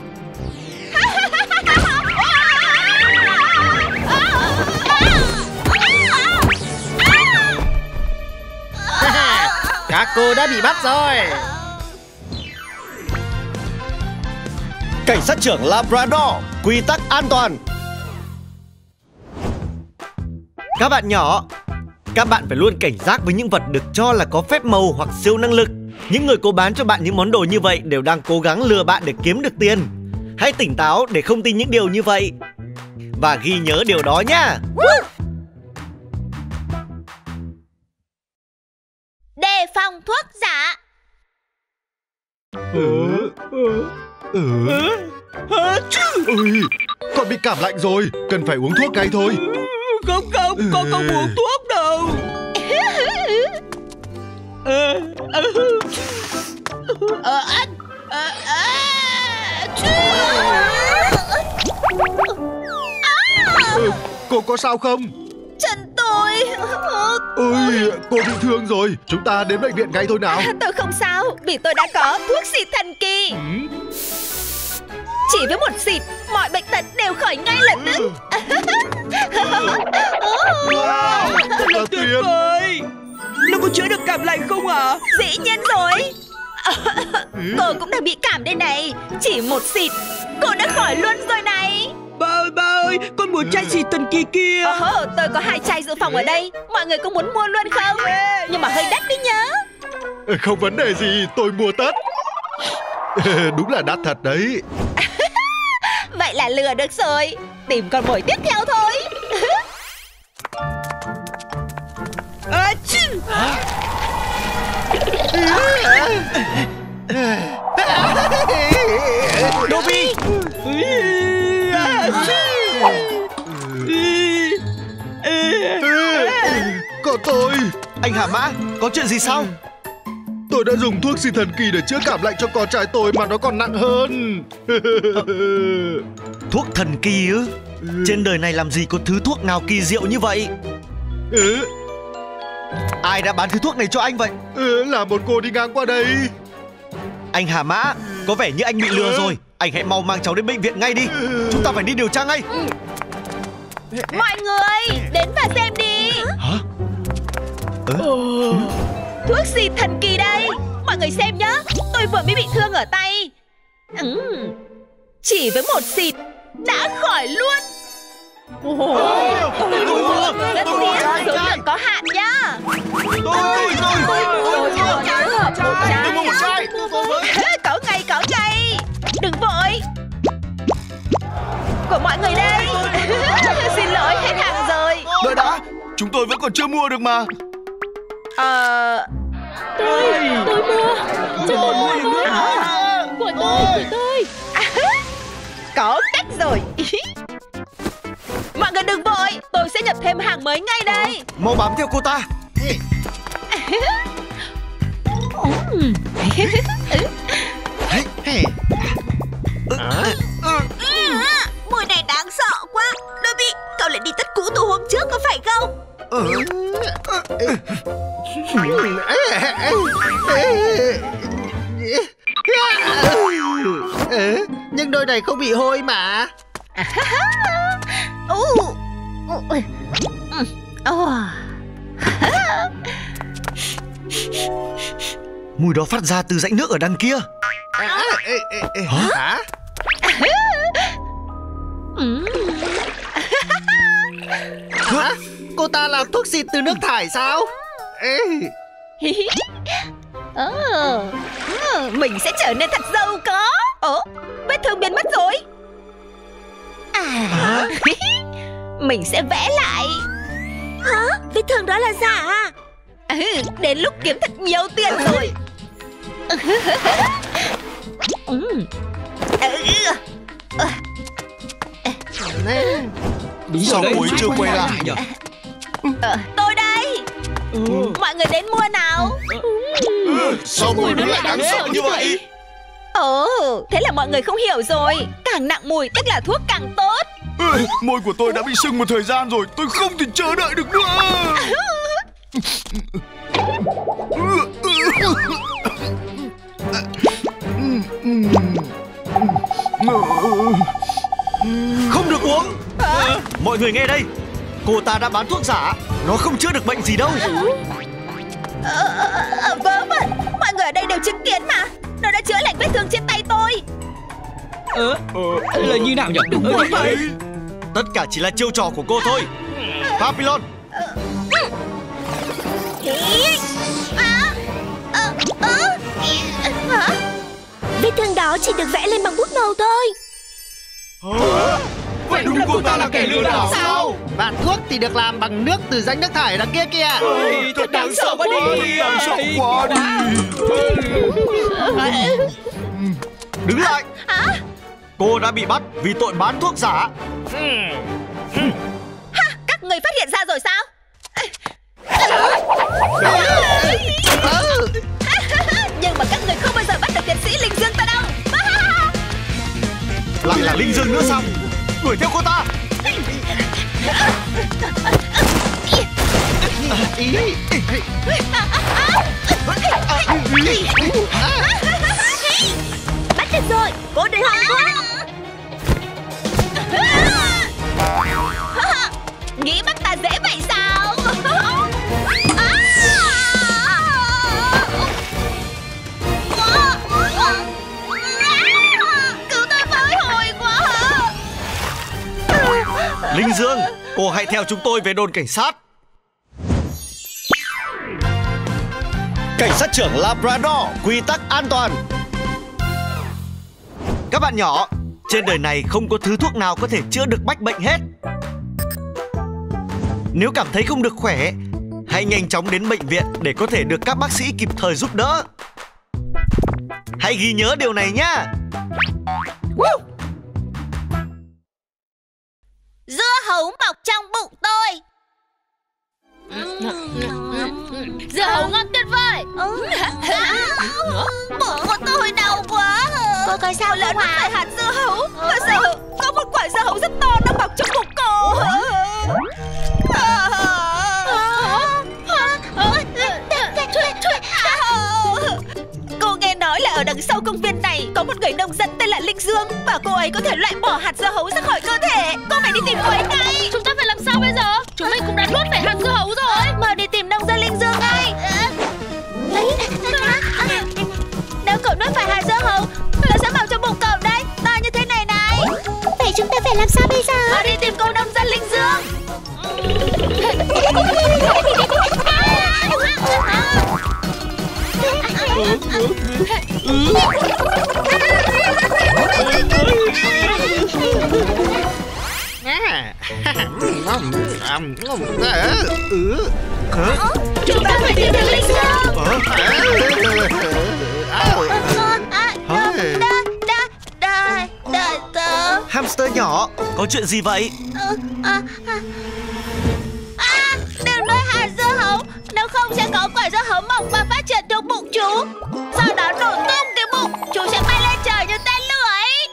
D: Các cô đã bị bắt rồi.
C: Cảnh sát trưởng Labrador, quy tắc an toàn. Các bạn nhỏ, các bạn phải luôn cảnh giác với những vật được cho là có phép màu hoặc siêu năng lực. Những người cố bán cho bạn những món đồ như vậy đều đang cố gắng lừa bạn để kiếm được tiền. Hãy tỉnh táo để không tin những điều như vậy. Và ghi nhớ điều đó nhá.
E: Đề phòng thuốc giả.
G: Ừ, ừ, ừ.
L: Hả chứ?
G: Ôi, con bị cảm lạnh rồi, cần phải uống thuốc ngay thôi.
L: Không không, con không uống thuốc đâu. Ờ,
E: Ờ, anh. Ờ, chứ.
G: Ừ, cô có sao không?
E: Chân tôi.
G: Ôi, cô bị thương rồi. Chúng ta đến bệnh viện ngay thôi nào.
E: Tôi không sao, vì tôi đã có thuốc xịt thần kỳ.
G: Ừ.
E: Chỉ với một xịt, mọi bệnh tật đều khỏi ngay lập tức.
G: Wow, thật là tuyệt
L: vời. Nó có chữa được cảm lạnh không ạ? À?
E: Dĩ nhiên rồi. Cô cũng đã bị cảm đây này. Chỉ một xịt, cô đã khỏi luôn rồi này.
L: Ba ơi, ba ơi, con muốn chai xịt thần kỳ kia.
E: Ồ, tôi có hai chai dự phòng ở đây. Mọi người có muốn mua luôn không? Nhưng mà hơi đắt đấy nhá.
G: Không vấn đề gì, tôi mua tất. Đúng là đắt thật đấy.
E: Vậy là lừa được rồi. Tìm con mồi tiếp theo thôi.
L: À, chứ.
C: Dobby!
G: Còn tôi.
C: Anh Hà Mã, có chuyện gì sao?
G: Tôi đã dùng thuốc xịt thần kỳ để chữa cảm lạnh cho con trai tôi mà nó còn nặng hơn.
C: Thuốc thần kỳ ư? Trên đời này làm gì có thứ thuốc nào kỳ diệu như vậy?
G: Ừ.
C: Ai đã bán thứ thuốc này cho anh vậy?
G: Ừ, là một cô đi ngang qua đây.
C: Anh Hà Mã, có vẻ như anh bị lừa rồi. Anh hãy mau mang cháu đến bệnh viện ngay đi. Chúng ta phải đi điều tra ngay.
E: Mọi người, đến và xem đi.
C: Hả?
E: Ừ. Thuốc xịt thần kỳ đây. Mọi người xem nhá, tôi vừa mới bị thương ở tay. ừ. Chỉ với một xịt đã khỏi luôn. Tất nhiên số lượng có hạn nhá.
K: Tôi, tôi, tôi, tôi, tôi mua một chai.
E: Có ngay, có ngay. Đừng vội. Của mọi người đây. Xin lỗi, hết hàng rồi.
K: Đợi đã, chúng tôi vẫn còn chưa mua được mà.
E: Ờ...
J: Tôi, tôi mua. Cho tôi mua với. Của tôi, của tôi.
E: Có cách rồi. Mọi người đừng vội, tôi sẽ nhập thêm hàng mới ngay đây.
C: Mau bám theo cô ta.
E: Mùi này đáng sợ quá. Dobby, cậu lại đi tất cũ từ hôm trước có phải không?
D: Nhưng đôi này không bị hôi mà.
C: Mùi đó phát ra từ rãnh nước ở đằng kia.
D: Hả? Hả? Cô ta làm thuốc xịt từ nước thải sao?
E: Ờ, mình sẽ trở nên thật giàu có. Ồ, vết thương biến mất rồi. À, mình sẽ vẽ lại. Hả? Vết thương đó là giả à? Ừ, đến lúc kiếm thật nhiều tiền rồi.
K: Sao cô ấy chưa quay lại nhỉ?
E: Tôi đây. Mọi người đến mua nào.
K: Sao mùi nó lại đáng sợ như vậy?
E: Ồ, thế là mọi người không hiểu rồi. Càng nặng mùi tức là thuốc càng tốt.
K: Môi của tôi đã bị sưng một thời gian rồi. Tôi không thể chờ đợi được nữa.
C: Không được uống. À? Mọi người nghe đây, cô ta đã bán thuốc giả. Nó không chữa được bệnh gì đâu.
E: Ờ, ờ, vớ vẩn. Mọi người ở đây đều chứng kiến mà. Nó đã chữa lành vết thương trên tay tôi.
L: Ờ, là như nào nhỉ?
C: Đúng rồi vậy. Tất cả chỉ là chiêu trò của cô thôi. Papillon.
I: Vết thương đó chỉ được vẽ lên bằng bút màu thôi.
K: Hả? Vậy đúng cô ta là kẻ lừa đảo sao?
D: Bạn thuốc thì được làm bằng nước từ rãnh nước thải đằng kia kìa.
L: Ôi, thật đáng sợ quá đi.
K: Đáng sợ quá đi.
C: Đứng lại. Cô đã bị bắt vì tội bán thuốc giả.
E: Ha, các người phát hiện ra rồi sao? Nhưng mà các người không bao giờ bắt được tiến sĩ Linh Dương ta đâu.
C: Lại là Linh Dương nữa sao? Đuổi theo cô ta.
I: Bắt được rồi, cô đừng hòng quá.
E: Nghĩ bắt ta dễ vậy sao? Cứu tôi với, hồi quá.
C: Linh Dương, cô hãy theo chúng tôi về đồn cảnh sát. Cảnh sát trưởng Labrador, quy tắc an toàn. Các bạn nhỏ, trên đời này không có thứ thuốc nào có thể chữa được bách bệnh hết. Nếu cảm thấy không được khỏe, hãy Hãy nhanh chóng đến bệnh viện để có thể được các bác sĩ kịp thời giúp đỡ. Hãy ghi nhớ điều này nhá.
E: Dưa hấu mọc trong bụng tôi.
J: Dưa hấu ngon tuyệt vời.
E: Bụng của tôi đau quá. Cô coi sao lỡ nuốt phải hạt dưa hấu. Và giờ có một quả dưa hấu rất to đang mọc trong bụng cô. Cô nghe nói là ở đằng sau công viên này có một người nông dân tên là Linh Dương, và cô ấy có thể loại bỏ hạt dưa hấu ra khỏi cơ thể. Cô phải đi tìm cô ấy ngay.
J: Chúng ta phải làm sao bây giờ? Chúng mình cũng đã nuốt phải hạt dưa hấu rồi.
E: Mau đi tìm nông dân Linh Dương ngay. Nếu cậu nuốt phải hạt dưa hấu, nó sẽ mọc trong bụng cậu đấy, to như thế này này.
I: Vậy chúng ta phải làm sao bây giờ?
E: Mau đi tìm cô nông dân Linh Dương.
I: Chúng ta phải tìm được Linh Dương.
E: Đợi, đợi tớ.
C: Hamster nhỏ, có chuyện gì vậy?
E: À, đừng nuốt hạt dưa hấu, nếu không sẽ có quả dưa hấu mọc và phát triển trong bụng chú. Sau đó nổ tung cái bụng, chú sẽ bay lên trời như tên lửa ấy.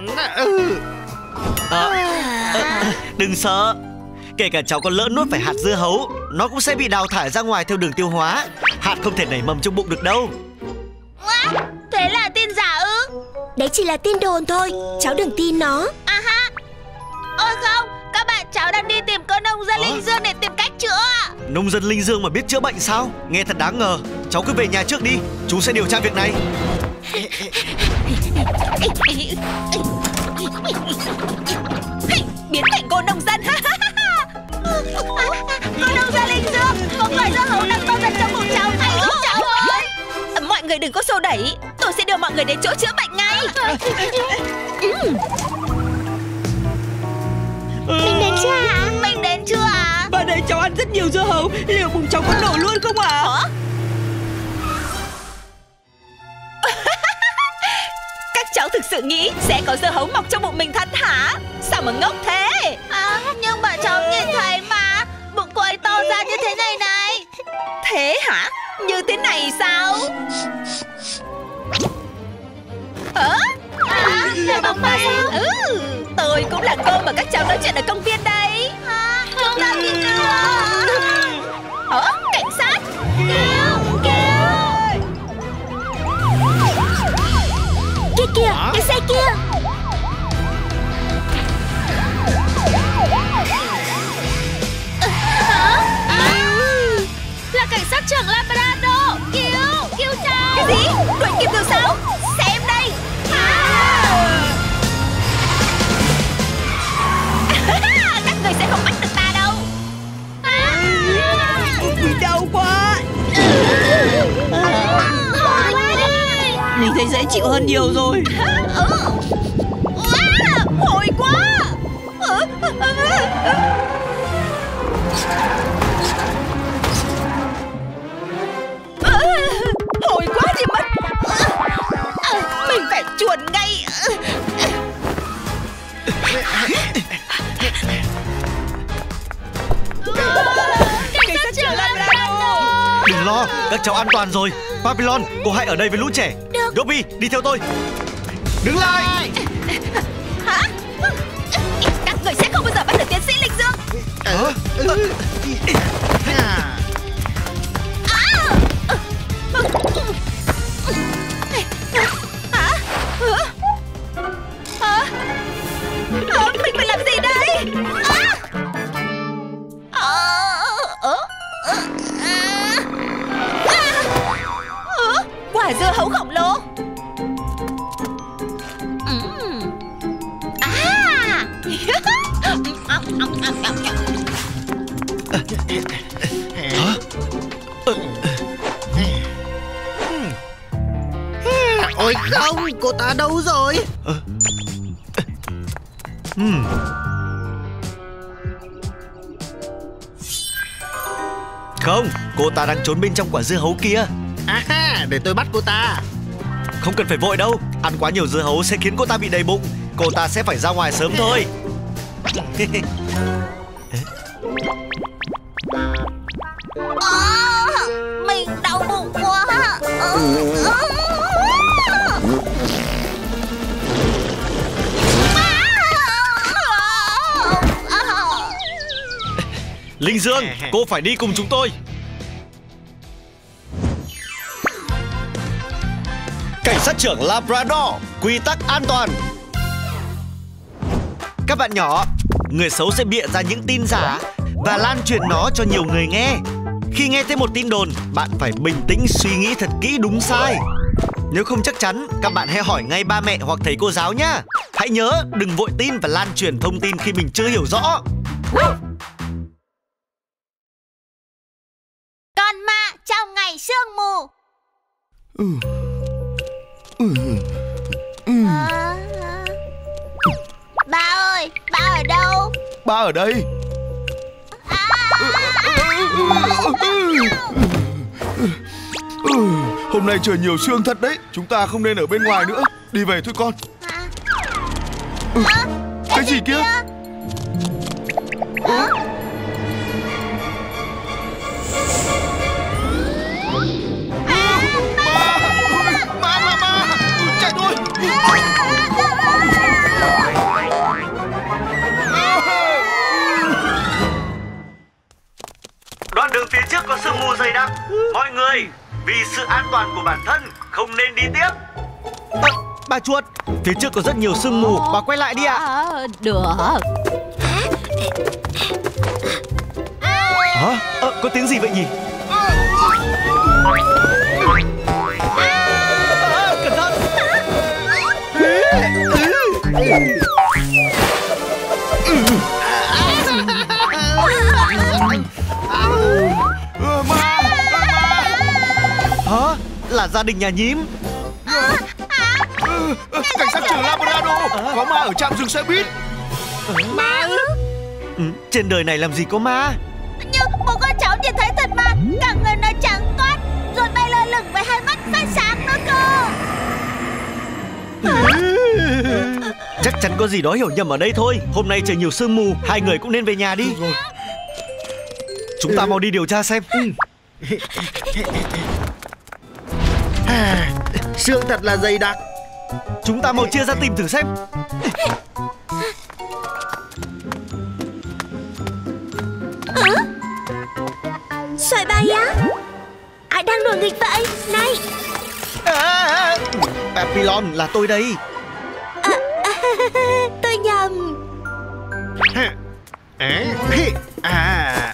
C: À, à, đừng sợ. Kể cả cháu có lỡ nuốt phải hạt dưa hấu, nó cũng sẽ bị đào thải ra ngoài theo đường tiêu hóa. Hạt không thể nảy mầm trong bụng được đâu.
E: Thế là tin giả ư?
I: Đấy chỉ là tin đồn thôi, cháu đừng tin nó.
E: À ha. Ôi không, các bạn, cháu đang đi tìm cô nông dân Linh Dương để tìm cách chữa.
C: Nông dân Linh Dương mà biết chữa bệnh sao? Nghe thật đáng ngờ. Cháu cứ về nhà trước đi, chú sẽ điều tra việc này.
E: Biến thành cô nông dân. Cô nông dân Linh Dương, có quả dưa hấu đang to dần trong bụng cháu, hãy giúp cháu với. Mọi người đừng có xô đẩy, tôi sẽ đưa mọi người đến chỗ chữa bệnh ngay.
I: Mình đến chưa ạ?
E: Mình đến chưa ạ?
L: Bạn ấy cháu ăn rất nhiều dưa hấu, liệu bụng cháu có nổ luôn không ạ?
E: Hả? Các cháu thực sự nghĩ sẽ có dưa hấu mọc trong bụng mình thật hả? Sao mà ngốc thế? À, nhưng mà cháu nhìn thấy mà, bụng cô ấy to ra như thế này này. Thế hả? Như thế này sao? Hả? À, là bóng bay. Ừ, tôi cũng là cô mà các cháu nói chuyện ở công viên đây. À, chúng ta đi cứu. Hả? Cảnh sát. Cứu, cứu.
I: Kia kìa, cái xe kia.
J: Là cảnh sát trưởng Labrador. Cứu, cứu cháu.
E: Cái gì? Đuổi kịp được sao? Xem đây. À. Các người sẽ không bắt được ta đâu. À.
L: Bị đau quá. Mình thấy dễ chịu hơn nhiều rồi.
E: À, hồi quá. Hồi quá đi mất. Mình phải chuồn ngay.
J: Cảnh sát trưởng Labrador.
C: Đừng lo, các cháu an toàn rồi. Papillon, cô hãy ở đây với lũ trẻ.
I: Được.
C: Dobby, đi theo tôi. Đứng lại.
E: Hả? Các người sẽ không bao giờ bắt được tiến sĩ Linh Dương.
C: Hả?
E: Hả? Hả? Mình phải làm gì đây? À! À! À! Quả dưa hấu khổng lồ. À!
D: Ôi không, cô ta đâu rồi?
C: Hmm. Không, cô ta đang trốn bên trong quả dưa hấu kia.
D: À, để tôi bắt cô ta.
C: Không cần phải vội đâu. Ăn quá nhiều dưa hấu sẽ khiến cô ta bị đầy bụng. Cô ta sẽ phải ra ngoài sớm thôi.
E: À, mình đau bụng quá.
C: Linh Dương, cô phải đi cùng chúng tôi. Cảnh sát trưởng Labrador, quy tắc an toàn. Các bạn nhỏ, người xấu sẽ bịa ra những tin giả và lan truyền nó cho nhiều người nghe. Khi nghe thấy một tin đồn, bạn phải bình tĩnh suy nghĩ thật kỹ đúng sai. Nếu không chắc chắn, các bạn hãy hỏi ngay ba mẹ hoặc thầy cô giáo nhé. Hãy nhớ đừng vội tin và lan truyền thông tin khi mình chưa hiểu rõ.
E: Con ma trong ngày sương mù.
G: Ừ. Ừ. Ừ.
E: À, ba ơi, ba ở đâu?
G: Ba ở đây.
E: À,
G: ừ. Hôm nay trời nhiều sương thật đấy. Chúng ta không nên ở bên ngoài nữa. Đi về thôi con. Ừ.
E: à,
G: Cái gì kia?
E: À?
C: Đoạn đường phía trước có sương mù dày đặc. Mọi người, vì sự an toàn của bản thân, không nên đi tiếp. À, bà chuột, phía trước có rất nhiều sương mù. Bà quay lại đi ạ.
J: À, được.
C: Hả? À, có tiếng gì vậy nhỉ? À, cẩn thận. Hả? Là gia đình nhà nhím.
G: Cảnh sát trưởng Labrador, có ma ở trạm dừng xe buýt.
E: Ma ư?
C: Ừ, trên đời này làm gì có ma.
E: Nhưng một con cháu nhìn thấy thật ma. Cả người nó trắng toát, rồi bay lơ lửng với hai mắt phát sáng nữa cơ.
C: Chắc chắn có gì đó hiểu nhầm ở đây thôi. Hôm nay trời nhiều sương mù, hai người cũng nên về nhà đi. Chúng ta mau đi điều tra xem.
D: À, sương thật là dày đặc.
C: Chúng ta mau chia ra tìm thử xem.
I: Hả? Xoài bay á? Ai đang đùa nghịch vậy? Này!
C: À, Papillon, là tôi đây.
I: À, à, tôi nhầm.
D: À,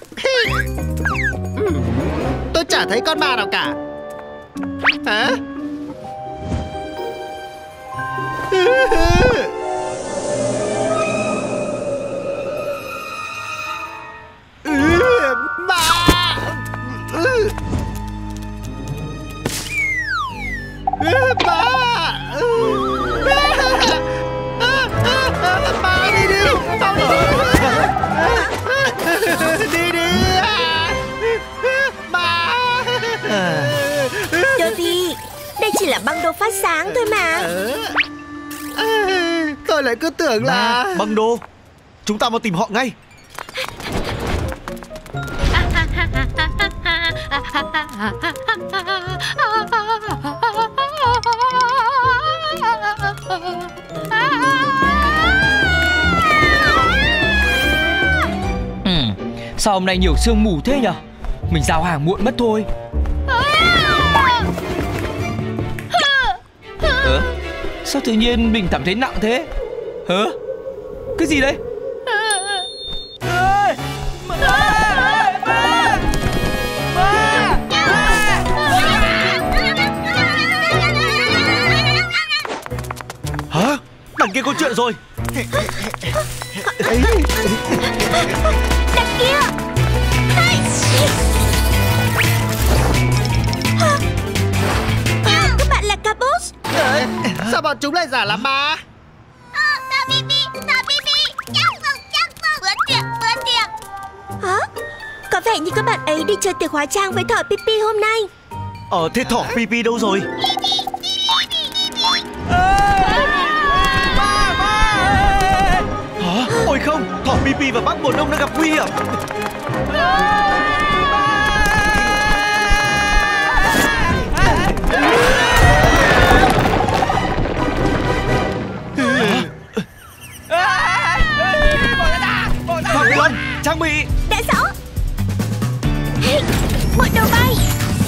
D: tôi chả thấy con ma nào cả. Hả? Ma! Ma đi đi! Đi đi! Ma!
I: Dorothy, đây chỉ là băng đô phát sáng thôi mà.
D: Tôi lại cứ tưởng là...
C: Băng đô. Chúng ta mau tìm họ ngay.
L: Ừ, sao hôm nay nhiều sương mù thế nhở? Mình giao hàng muộn mất thôi. Ờ, sao tự nhiên mình cảm thấy nặng thế? Hả? Cái gì đấy?
C: Hả? Đằng kia có chuyện rồi.
I: Đằng kia. À, các bạn là Cabos.
D: Sao bọn chúng lại giả làm ma?
E: À, ta Bibi, ta Bibi. Chắc mừng, chắc mừng. Bữa tiệc, bữa tiệc.
I: Hả? Có vẻ vẻ như các bạn ấy đi chơi tiệc hóa trang với thỏ Pipi hôm nay.
C: Ờ, thế thỏ Pipi đâu rồi? Hả? Ôi không, thỏ Pipi và bác bồn ông đã gặp nguy hiểm. Babylon, trang bị.
I: Đã rõ. Một đầu bay.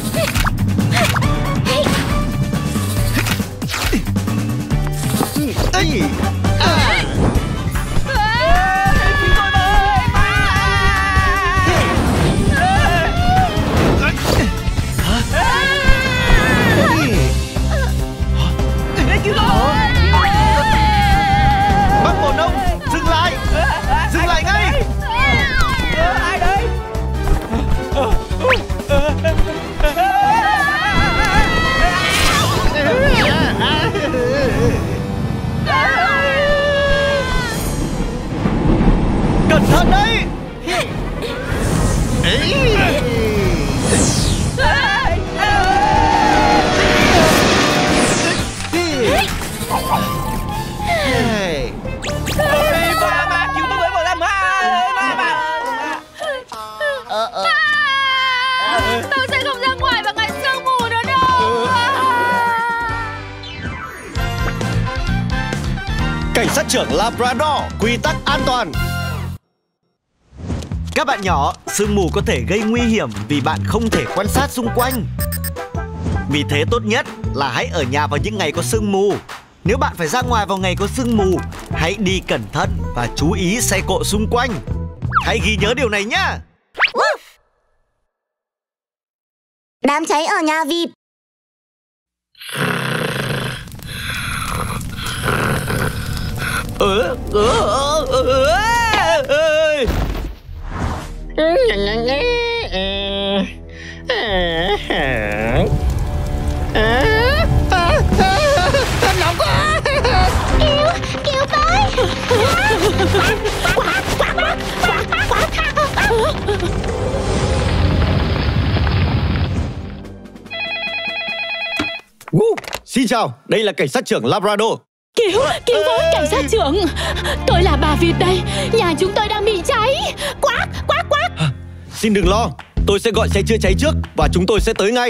C: Ây. Bác bồn ông, dừng lại. Dừng lại ngay.
L: Ai đây?
C: Cẩn thận đấy.
L: Ba ba cứu tôi với một lần ba ba.
J: Tôi sẽ không ra ngoài vào ngày sương mù nữa đâu.
C: Cảnh sát trưởng Labrador, quy tắc an toàn. Các bạn nhỏ, sương mù có thể gây nguy hiểm vì bạn không thể quan sát xung quanh. Vì thế tốt nhất là hãy ở nhà vào những ngày có sương mù. Nếu bạn phải ra ngoài vào ngày có sương mù, hãy đi cẩn thận và chú ý xe cộ xung quanh. Hãy ghi nhớ điều này nhé.
I: Đám cháy ở nhà vịt.
L: Ờ, ờ, ờ, ờ, ờ.
I: Nóng quá. Cứu, cứu tôi.
C: Uh, xin chào, đây là cảnh sát trưởng Labrador.
J: Cứu, cứu với cảnh sát trưởng. Tôi là bà vịt đây. Nhà chúng tôi đang bị cháy. Quát, quát, quát.
C: Xin đừng lo, tôi sẽ gọi xe chữa cháy trước và chúng tôi sẽ tới ngay.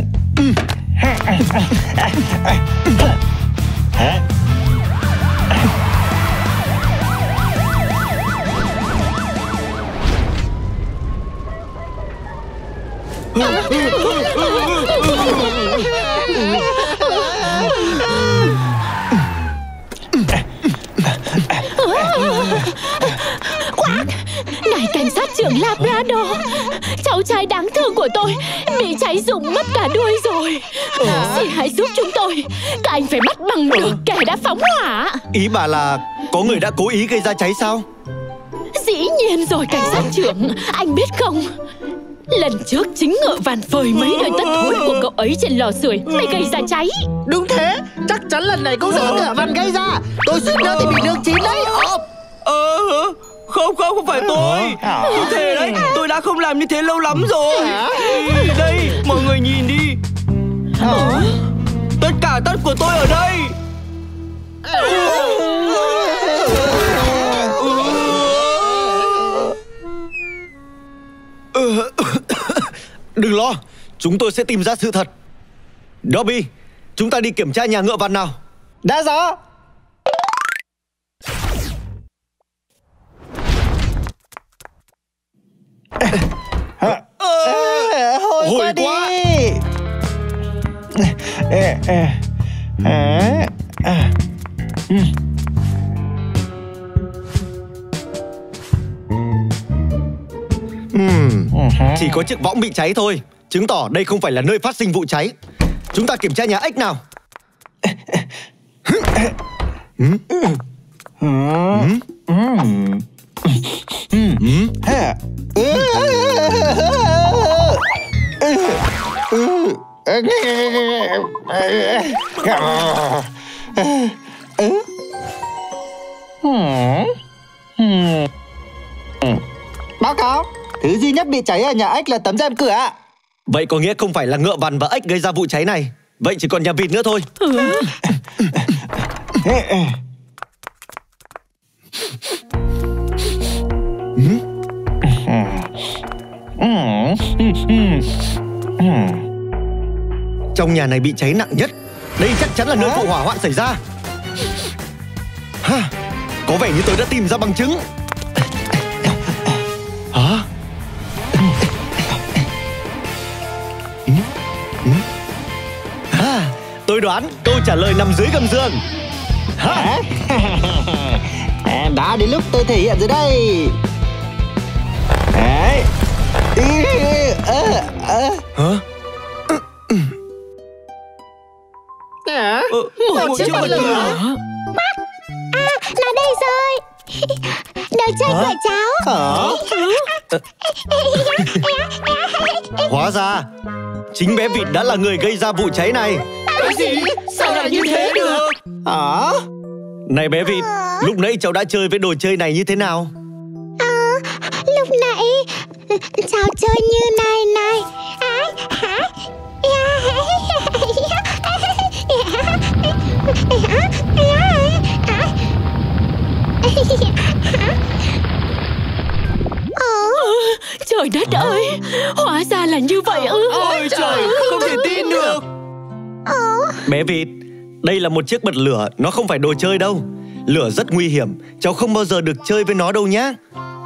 J: Quát! Ngài cảnh sát trưởng Labrador, cháu trai đáng thương của tôi bị cháy rụng mất cả đuôi rồi. Xin hãy giúp chúng tôi. Các anh phải bắt bằng được kẻ đã phóng hỏa.
C: Ý bà là có người đã cố ý gây ra cháy sao?
J: Dĩ nhiên rồi cảnh sát trưởng. Anh biết không, lần trước chính ngựa vằn phơi mấy nơi tất thối của cậu ấy trên lò sưởi mới gây ra cháy.
D: Đúng thế, chắc chắn lần này cũng do ngựa vằn gây ra. Tôi suýt nữa thì bị nướng chín đấy.
L: Ờ, không không không phải tôi. Tôi thề đấy, tôi đã không làm như thế lâu lắm rồi. Đây, mọi người nhìn đi. Tất cả tất của tôi ở đây.
C: Đừng lo, chúng tôi sẽ tìm ra sự thật. Dobby, chúng ta đi kiểm tra nhà ngựa vằn nào.
D: Đã rõ. Hồi,
C: Hồi
D: qua
C: quá.
D: đi.
C: Uhm, chỉ có chiếc võng bị cháy thôi, chứng tỏ đây không phải là nơi phát sinh vụ cháy. Chúng ta kiểm tra nhà ếch nào.
D: Báo cáo, Thứ duy nhất bị cháy ở nhà ếch là tấm rèm cửa.
C: Vậy có nghĩa không phải là ngựa vằn và ếch gây ra vụ cháy này. Vậy chỉ còn nhà vịt nữa thôi. Trong nhà này bị cháy nặng nhất. Đây chắc chắn là nơi vụ hỏa hoạn xảy ra. Ha, có vẻ như tôi đã tìm ra bằng chứng. Hả? À, tôi đoán câu trả lời nằm dưới gầm giường.
D: Hả? Đã đến lúc tôi thể hiện rồi đây. Đấy.
C: Hả?
D: À,
J: một, một chiếc bật lửa.
I: À, nó đây rồi. Đồ chơi của cháu.
C: Hóa ra chính bé vịt đã là người gây ra vụ cháy này.
J: Cái gì? Sao lại như thế được?
C: Hả? Này bé vịt, lúc nãy cháu đã chơi với đồ chơi này như thế nào?
I: À, lúc nãy cháu chơi như này này.
J: Trời đất ơi, hóa ra là như vậy ư?
G: Ôi trời, không thể tin được.
C: Bé vịt, đây là một chiếc bật lửa, nó không phải đồ chơi đâu. Lửa rất nguy hiểm, cháu không bao giờ được chơi với nó đâu nhá.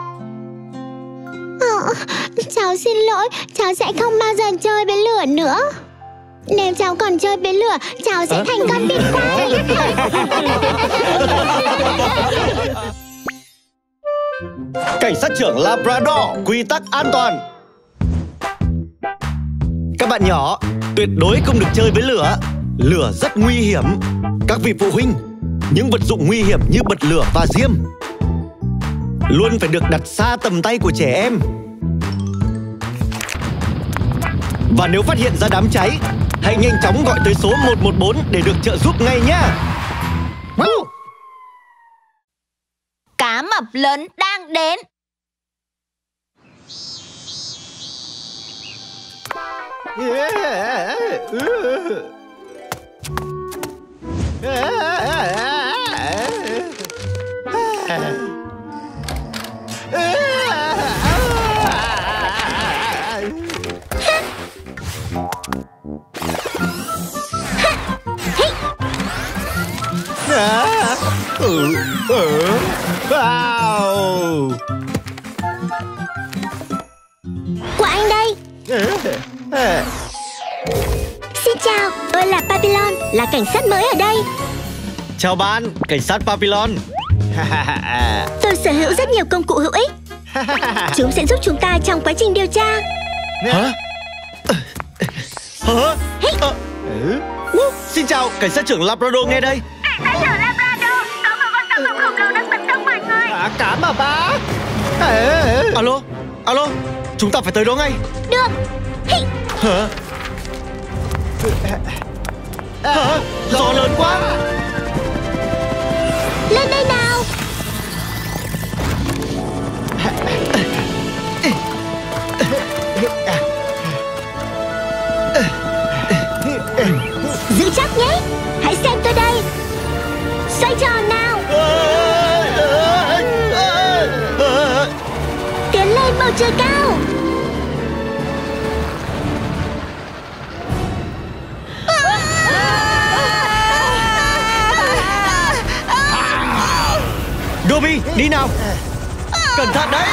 I: Ờ, cháu xin lỗi, cháu sẽ không bao giờ chơi với lửa nữa. Nếu cháu còn chơi với lửa, cháu sẽ à? thành con vịt quay.
C: Cảnh sát trưởng Labrador, quy tắc an toàn. Các bạn nhỏ, tuyệt đối không được chơi với lửa. Lửa rất nguy hiểm. Các vị phụ huynh, những vật dụng nguy hiểm như bật lửa và diêm luôn phải được đặt xa tầm tay của trẻ em. Và nếu phát hiện ra đám cháy, hãy nhanh chóng gọi tới số một một bốn để được trợ giúp ngay nhé.
E: Cá mập lớn đang đến.
I: Của anh đây. Xin chào, tôi là Papillon, là cảnh sát mới ở đây.
C: Chào bạn, cảnh sát Papillon.
I: Tôi sở hữu rất nhiều công cụ hữu ích. Chúng sẽ giúp chúng ta trong quá trình điều tra.
C: Hả? Hả?
I: Hey.
C: À. Uh, xin chào, cảnh sát trưởng Labrador nghe đây.
F: Cảnh sát trưởng Labrador, có một con tàu khổng lồ đang tấn công mọi người.
D: À, cá mà ba.
C: Alo, alo, chúng ta phải tới đó ngay.
I: Được. Hey.
C: Hả? Hả? Gió lớn quá.
I: Lên đây nào. Giữ chắc nhé. Hãy xem tôi đây. Xoay tròn nào. Tiến lên bầu trời cao.
C: Dobby, đi nào. Cẩn thận đấy.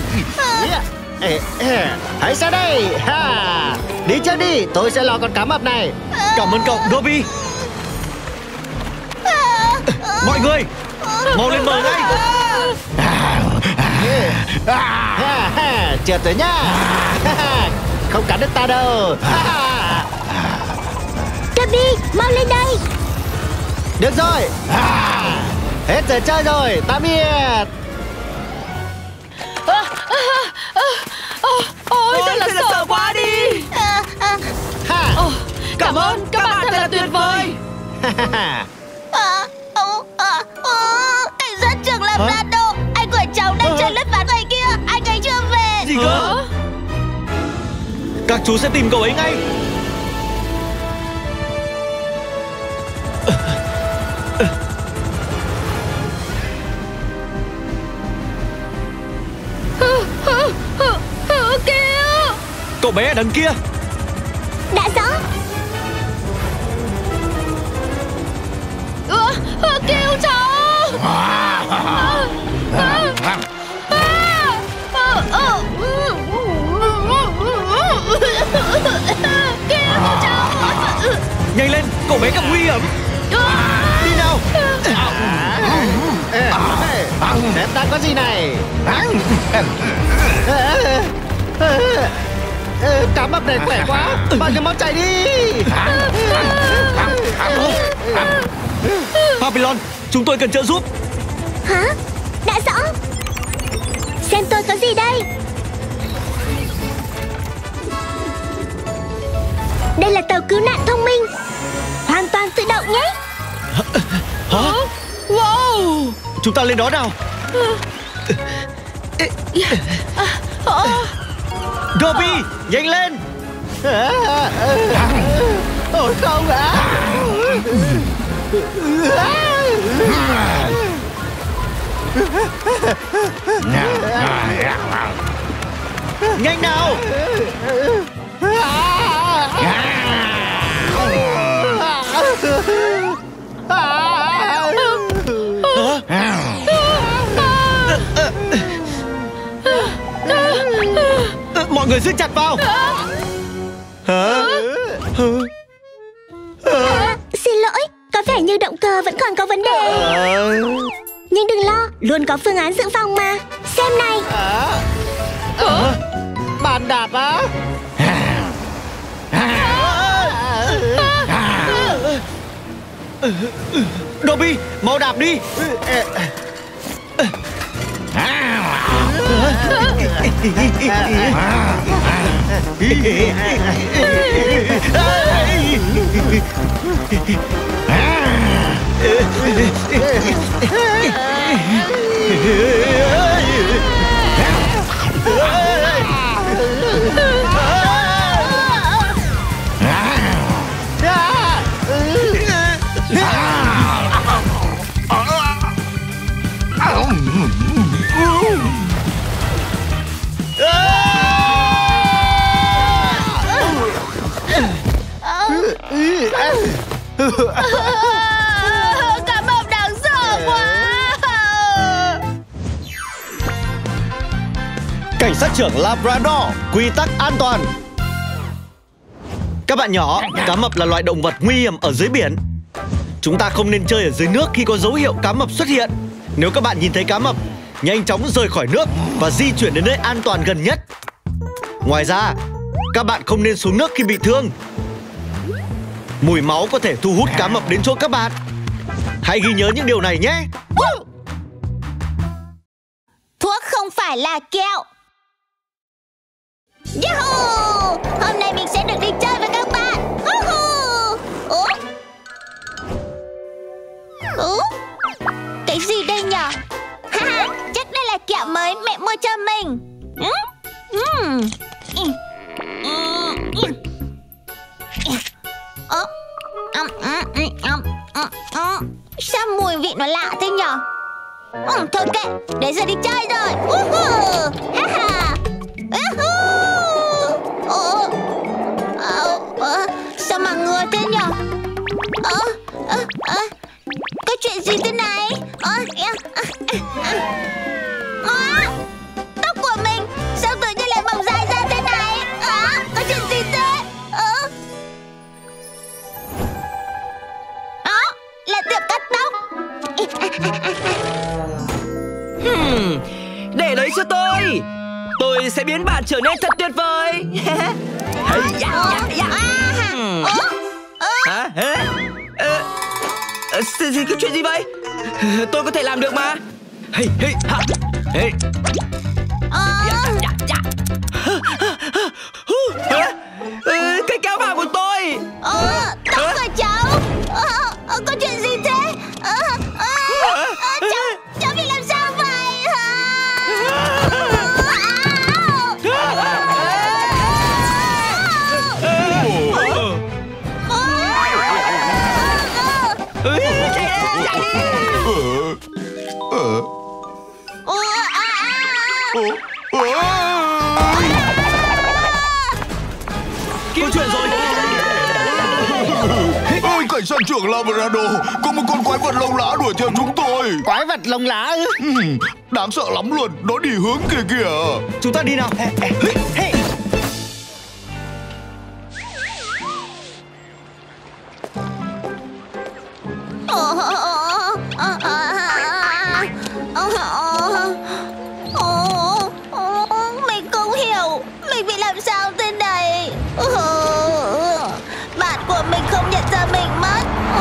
D: Hãy sang đây. Ha. Đi trước đi, tôi sẽ lo con cá mập này.
C: Cảm ơn cậu, Dobby. Mọi người, mau lên bờ ngay.
D: Trượt rồi nhá. Không cắn được ta đâu.
I: Dobby, mau lên đây.
D: Được rồi. Hết giờ chơi rồi, tạm biệt.
J: À, à, à, à, ôi, thật là sợ quá đi.
I: À, à.
J: Oh, cảm ơn, các bạn thật là tuyệt vời.
E: à, oh, à, oh, cảnh sát trưởng Labrador, anh của cháu đang chơi lướt ván ngoài kia. Anh ấy chưa về.
C: Gì cơ? Chú sẽ tìm cậu ấy ngay.
J: Kìa!
C: Cậu bé ở đằng kia.
I: Đã rõ.
J: Ờ, ờ, Kêu cháu. À, à, à, à, à, Kêu cháu.
C: Nhanh lên, cậu bé gặp nguy hiểm. Đi nào.
D: Xem ta có gì này. Cá mập này khỏe quá. Bạn cứ mau chạy đi.
C: Papillon, chúng tôi cần trợ giúp.
I: Hả? Đã rõ. Xem tôi có gì đây. Đây là tàu cứu nạn thông minh, hoàn toàn tự động nhé.
C: Hả?
J: Wow.
C: Chúng ta lên đó nào. Gobi, nhanh lên.
D: Ôi không ạ.
C: Nhanh nào. Mọi người giữ chặt vào. Hả?
I: À, xin lỗi, có vẻ như động cơ vẫn còn có vấn đề. Nhưng đừng lo, luôn có phương án dự phòng mà. Xem này.
D: Bàn đạp á.
C: Dobby, mau đạp đi.
J: Cá mập đáng sợ quá.
C: Cảnh sát trưởng Labrador, quy tắc an toàn. Các bạn nhỏ, cá mập là loại động vật nguy hiểm ở dưới biển. Chúng ta không nên chơi ở dưới nước khi có dấu hiệu cá mập xuất hiện. Nếu các bạn nhìn thấy cá mập, nhanh chóng rời khỏi nước và di chuyển đến nơi an toàn gần nhất. Ngoài ra, các bạn không nên xuống nước khi bị thương. Mùi máu có thể thu hút cá mập đến chỗ các bạn. Hãy ghi nhớ những điều này nhé.
I: Thuốc không phải là kẹo. Yahoo! Hôm nay mình sẽ được đi chơi với các bạn. Woohoo! Ủa? Ủa? Cái gì đây nhở? Haha, chắc đây là kẹo mới mẹ mua cho mình. Ừ? Ừ. Ừ. Ừ. Ơ? Um, um, um, um, um. Sao mùi vị nó lạ thế nhở? Ừ, thôi kệ, đến giờ đi chơi rồi. Woohoo! Ha ha! Woohoo! Ồ, ờ, ờ, sao mà ngứa thế nhở? Ờ, ờ, ờ, có chuyện gì thế này? Ờ, ờ, ờ, ờ. À, tóc của mình sao tự nhiên lại mọc dài ra thế này? À, có chuyện gì thế? Ờ. Đó, là tiệm cắt tóc.
L: Hmm, để đấy cho tôi. Tôi sẽ biến bạn trở nên thật tuyệt vời. Hey, dạ, dạ, dạ. Hmm. Hả? Hả? Ờ, ờ, thì cái chuyện gì vậy? Tôi có thể làm được mà. Hey, hey, ha. Hey. Dạ, dạ, dạ. Hả? Ờ, cái kéo vàng của tôi.
I: Ờ, tóc của cháu. Ờ, ờ, có chuyện gì thế? Ờ, ờ, ờ, cháu, cháu bị làm sao vậy hả?
L: Có chuyện rồi.
M: Ôi, cảnh sát trưởng Labrador, có một con quái vật lông lá đuổi theo chúng tôi.
D: Quái vật lông lá ư?
M: Ừ, đáng sợ lắm luôn. Nó đi hướng kia kìa.
L: Chúng ta đi nào.
E: Mình không hiểu mình bị làm sao thế này. Bạn của mình không nhận ra mình mất.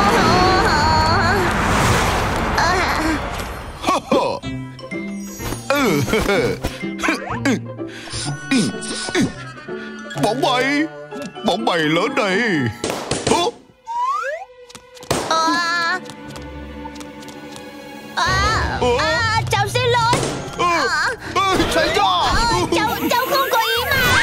M: Bóng bay, bóng bay lớn này.
E: À, à, à, cháu xin lỗi. À,
M: Tránh ra.
E: à, cháu cháu không có ý mà.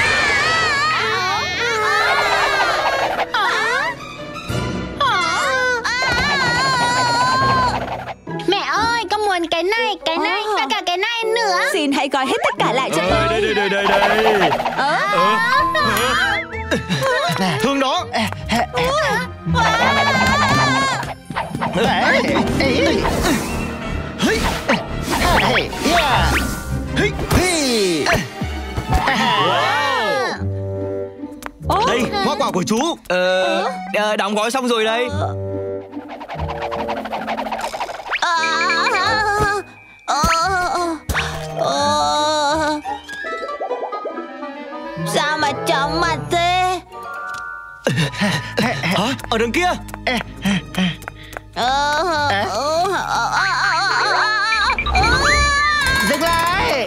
I: Mẹ ơi, con muốn cái này, cái này và cả cái này nữa.
E: Xin hãy gói hết tất cả lại cho tôi.
L: Đây đây đây đây đây. Thương đó. Đây, hoa quả của chú. Ờ, ờ, đóng gói xong rồi đây.
E: Sao mà chóng mặt thế?
L: Hả? Ở đằng kia.
D: Dừng lại.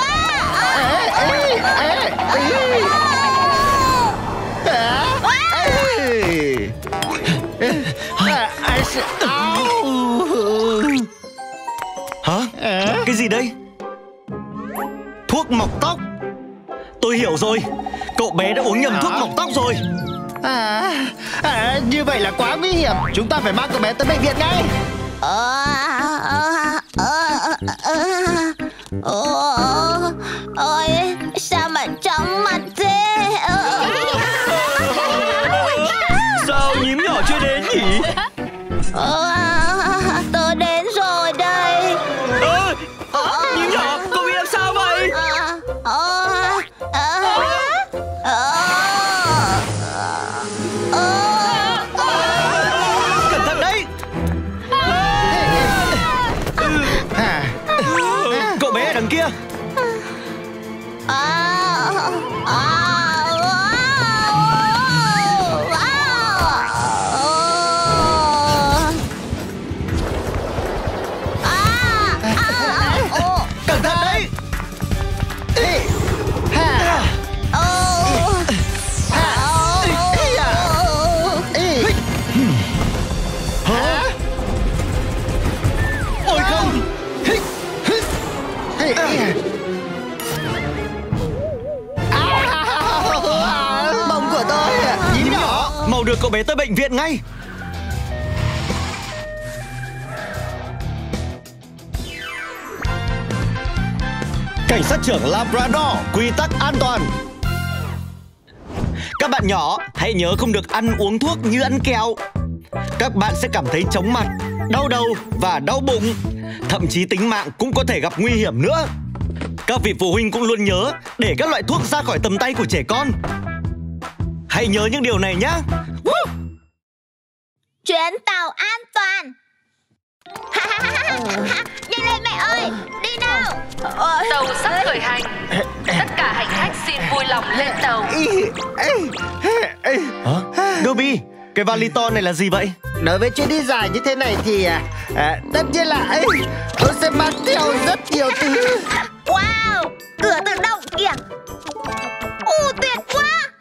L: Hả? Cái gì đây? Thuốc mọc tóc. Tôi hiểu rồi. Cậu bé đã uống nhầm thuốc mọc tóc rồi.
D: À, à, như vậy là quá nguy hiểm. Chúng ta phải mang cậu bé tới bệnh viện ngay.
E: Ôi, sao mà chóng mặt thế?
L: Sao nhím nhỏ chưa đến nhỉ?
E: Tôi đến rồi đây.
L: Ơ, nhím nhỏ, cậu bị làm sao vậy? Cẩn thận đấy. Cậu bé ở đằng kia. Cẩn thận đấy. Ôi không.
D: Bông của tôi.
L: Nhím nhỏ, mau đưa cậu bé tới bệnh viện ngay. Cảnh sát trưởng Labrador, quy tắc an toàn. Các bạn nhỏ, hãy nhớ không được ăn uống thuốc như ăn kẹo. Các bạn sẽ cảm thấy chóng mặt, đau đầu và đau bụng. Thậm chí tính mạng cũng có thể gặp nguy hiểm nữa. Các vị phụ huynh cũng luôn nhớ để các loại thuốc ra khỏi tầm tay của trẻ con. Hãy nhớ những điều này nhé.
E: Chuyến tàu an toàn. Nhanh lên mẹ ơi, đi nào.
F: Tàu sắp khởi hành. Tất cả hành khách xin vui lòng lên tàu.
L: Hả? Dobby, cái vali to này là gì vậy?
D: Đối với chuyến đi dài như thế này thì à, à, tất nhiên là ấy, tôi sẽ mang theo rất nhiều thứ.
E: Wow, cửa tự động kìa. Ồ, tuyệt quá.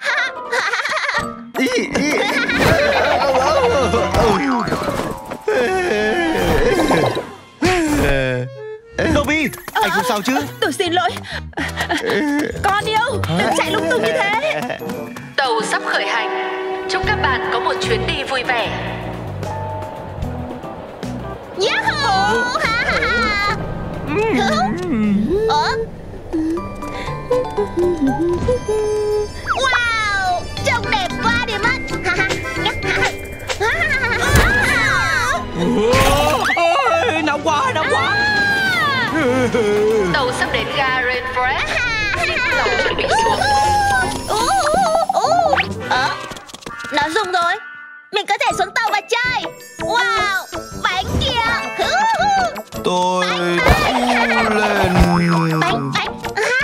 L: Dobby, anh không sao chứ?
E: Tôi xin lỗi. Con yêu, đừng chạy lung tung như thế.
F: Tàu sắp khởi hành. Chúc các bạn có một chuyến đi vui vẻ.
E: Yahoo! Ha ha ha. Ủa?
I: Wow, trông đẹp quá đi mất.
L: Ôi, nóng quá, nóng quá.
F: Tàu sắp đến ga Rainforest. Tàu chuẩn bị xuống.
I: Ờ, nó rung rồi. Mình có thể xuống tàu và chơi. Wow, bánh kìa.
M: Tôi
I: bánh,
M: bánh. lên.
I: Bánh, bánh.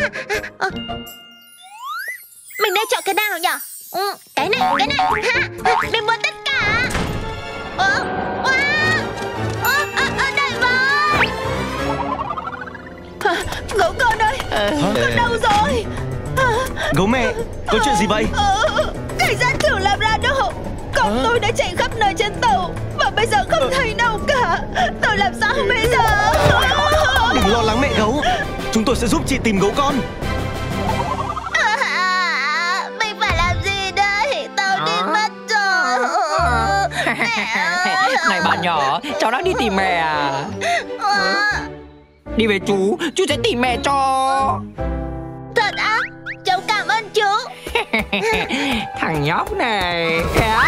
I: Mình nên chọn cái nào nhỉ? Ừ, cái này, cái này. Ha, mình muốn tất cả. Ờ, wow. Ờ, ờ, ờ, đây rồi. Gấu con ơi, con đâu rồi?
C: Gấu mẹ, có chuyện gì vậy?
I: Ờ, cảnh sát trưởng Labrador. Con tôi đã chạy khắp nơi trên tàu và bây giờ không thấy đâu cả. Tôi làm sao bây giờ?
C: Đừng lo lắng mẹ gấu, chúng tôi sẽ giúp chị tìm gấu con.
I: À, mình phải làm gì đây? Tàu đi mất rồi.
L: Này bạn nhỏ, cháu đang đi tìm mẹ à? Đi về chú, chú sẽ tìm mẹ cho.
I: Thật á? Cháu cảm ơn chú.
L: Thằng nhóc này.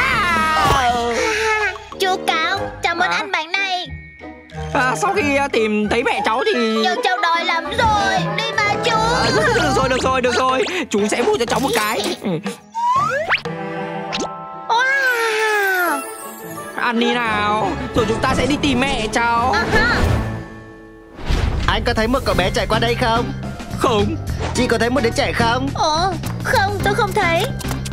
I: Chú Cáo, cháu muốn ăn bánh này.
L: À, sau khi tìm thấy mẹ cháu thì...
I: Nhưng cháu đói lắm rồi. Đi mà chú.
L: À, được rồi, được rồi, được rồi. Chú sẽ mua cho cháu một cái.
I: Wow.
L: Ăn đi nào, rồi chúng ta sẽ đi tìm mẹ cháu.
I: Uh-huh.
D: Anh có thấy một cậu bé chạy qua đây không?
L: Không.
D: Chị có thấy một đứa trẻ không?
I: Ồ, không, tôi không thấy.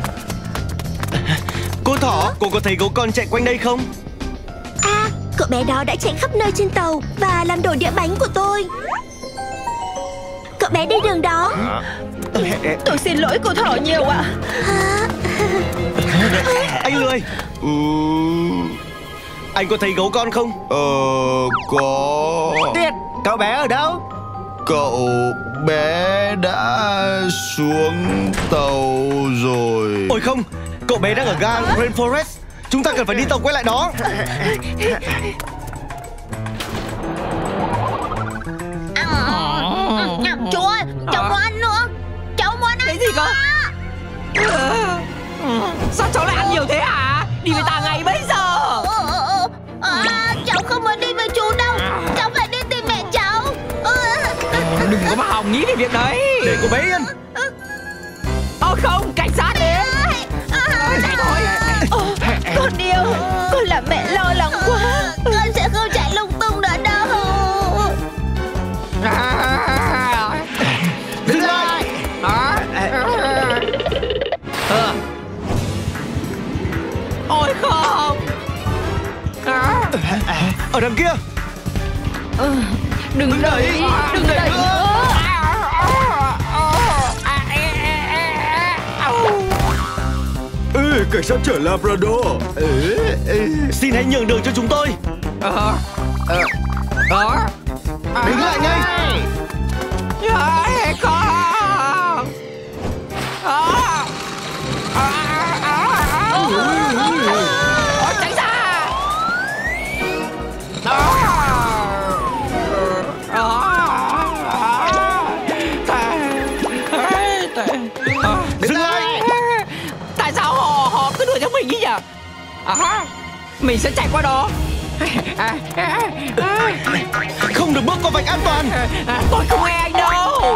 C: Cô thỏ, cô có thấy gấu con chạy quanh đây không?
I: À, cậu bé đó đã chạy khắp nơi trên tàu và làm đổ đĩa bánh của tôi. Cậu bé đi đường đó.
E: Tôi xin lỗi cô thỏ nhiều ạ.
C: Anh lười.
M: Ừ...
C: Anh có thấy gấu con không?
M: Ờ... có...
D: Tuyệt, cậu bé ở đâu?
M: Cậu bé đã xuống tàu rồi.
C: Ôi không, cậu bé đang ở ga Rainforest. Chúng ta cần phải đi tàu quay lại đó.
I: Chú ơi, cháu muốn ăn nữa. Cháu muốn ăn.
L: Cái gì cơ? Sao cháu lại ăn nhiều thế hả? Đi với ta ngay bây giờ.
I: À, cháu không muốn đi với chú đâu. Cháu phải đi tìm mẹ cháu.
L: Đừng có mà hòng nghĩ về việc đấy.
C: Để cô bé yên.
L: Ơ không, cảnh sát đến. Chạy thôi.
E: Con yêu, con làm mẹ lo lắng quá.
I: Con sẽ không chạy lung tung nữa đâu.
D: Dừng lại.
L: Ôi không.
C: Ở đằng kia.
E: Đừng đẩy, đừng đẩy nữa.
G: Ê, cảnh sát trưởng Labrador. Ê, ê.
C: Xin hãy nhường đường cho chúng tôi.
L: Ờ. Ờ. Ờ.
C: Đứng lại ngay.
L: Không. Tránh ra.
C: Dừng lại.
L: Tại sao họ họ cứ đuổi theo mình như nhỉ? À, mình sẽ chạy qua đó.
C: Không được bước qua vạch an toàn.
L: Tôi không nghe anh đâu.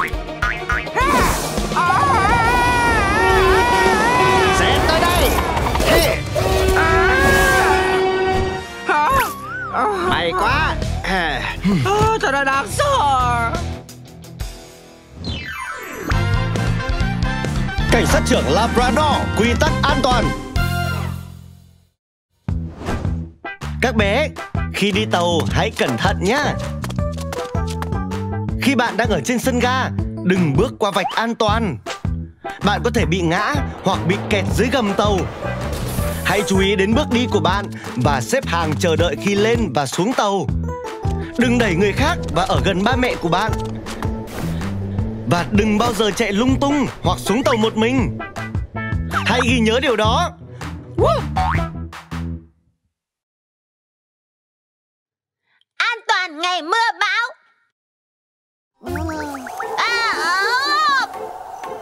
D: Xem tôi đây. May quá.
L: Thật là đáng sợ.
C: Cảnh sát trưởng Labrador, quy tắc an toàn. Các bé, khi đi tàu hãy cẩn thận nhé. Khi bạn đang ở trên sân ga, đừng bước qua vạch an toàn. Bạn có thể bị ngã hoặc bị kẹt dưới gầm tàu. Hãy chú ý đến bước đi của bạn và xếp hàng chờ đợi khi lên và xuống tàu. Đừng đẩy người khác và ở gần ba mẹ của bạn. Và đừng bao giờ chạy lung tung hoặc xuống tàu một mình. Hãy ghi nhớ điều đó.
I: An toàn ngày mưa bão. À,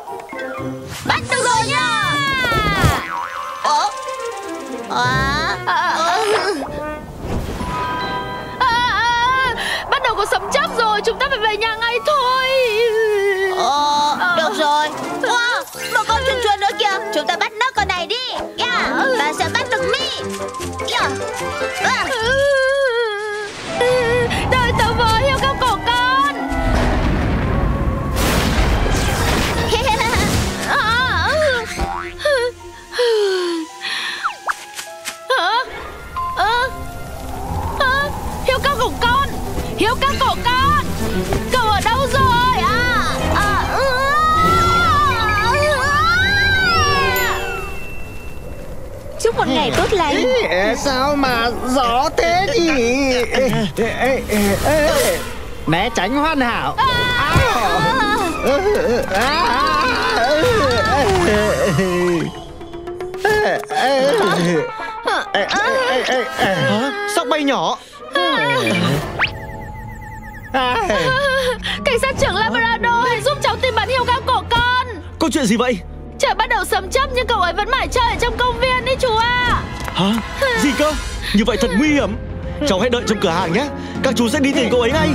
J: về nhà ngay thôi.
E: Ờ, được rồi. Wow, một con chuồn chuồn nữa kìa. Chúng ta bắt nó con này đi. Yeah, ta sẽ bắt được Mi. Yeah. À.
J: Đợi tớ với, hươu cao cổ con. Hươu cao cổ con, hươu cao cổ con, cậu ở đâu rồi? À, à, ừ.
E: Chúc một ngày tốt lành.
D: Ê, sao mà gió thế nhỉ? Ê, ê, ê, ê. Né tránh hoàn hảo.
C: Hả? Sao bay nhỏ?
J: Cảnh sát trưởng Labrador, hãy giúp cháu tìm bạn hươu cao cổ con.
C: Có chuyện gì vậy?
J: Trời bắt đầu sấm chớp nhưng cậu ấy vẫn mải chơi ở trong công viên đấy chú à.
C: Hả? Gì cơ? Như vậy thật nguy hiểm. Cháu hãy đợi trong cửa hàng nhé. Các chú sẽ đi tìm cậu ấy ngay.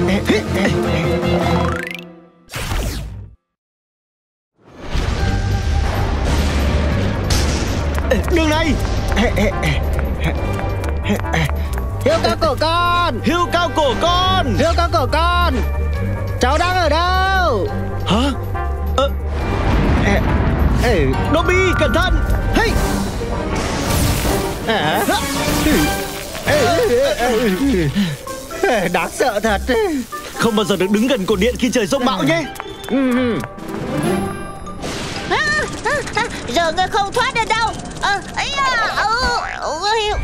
C: Đường này.
D: Hươu cao cổ con,
C: hươu cao cổ con,
D: hươu cao cổ con, cháu đang ở đâu?
C: Hả? Ờ... Dobby, cẩn thận. Hey.
D: À. Đáng sợ thật.
C: Không bao giờ được đứng gần cột điện khi trời giông bão nhé.
E: Giờ ngươi không thoát được đâu. À, ấy à, ừ, ừ.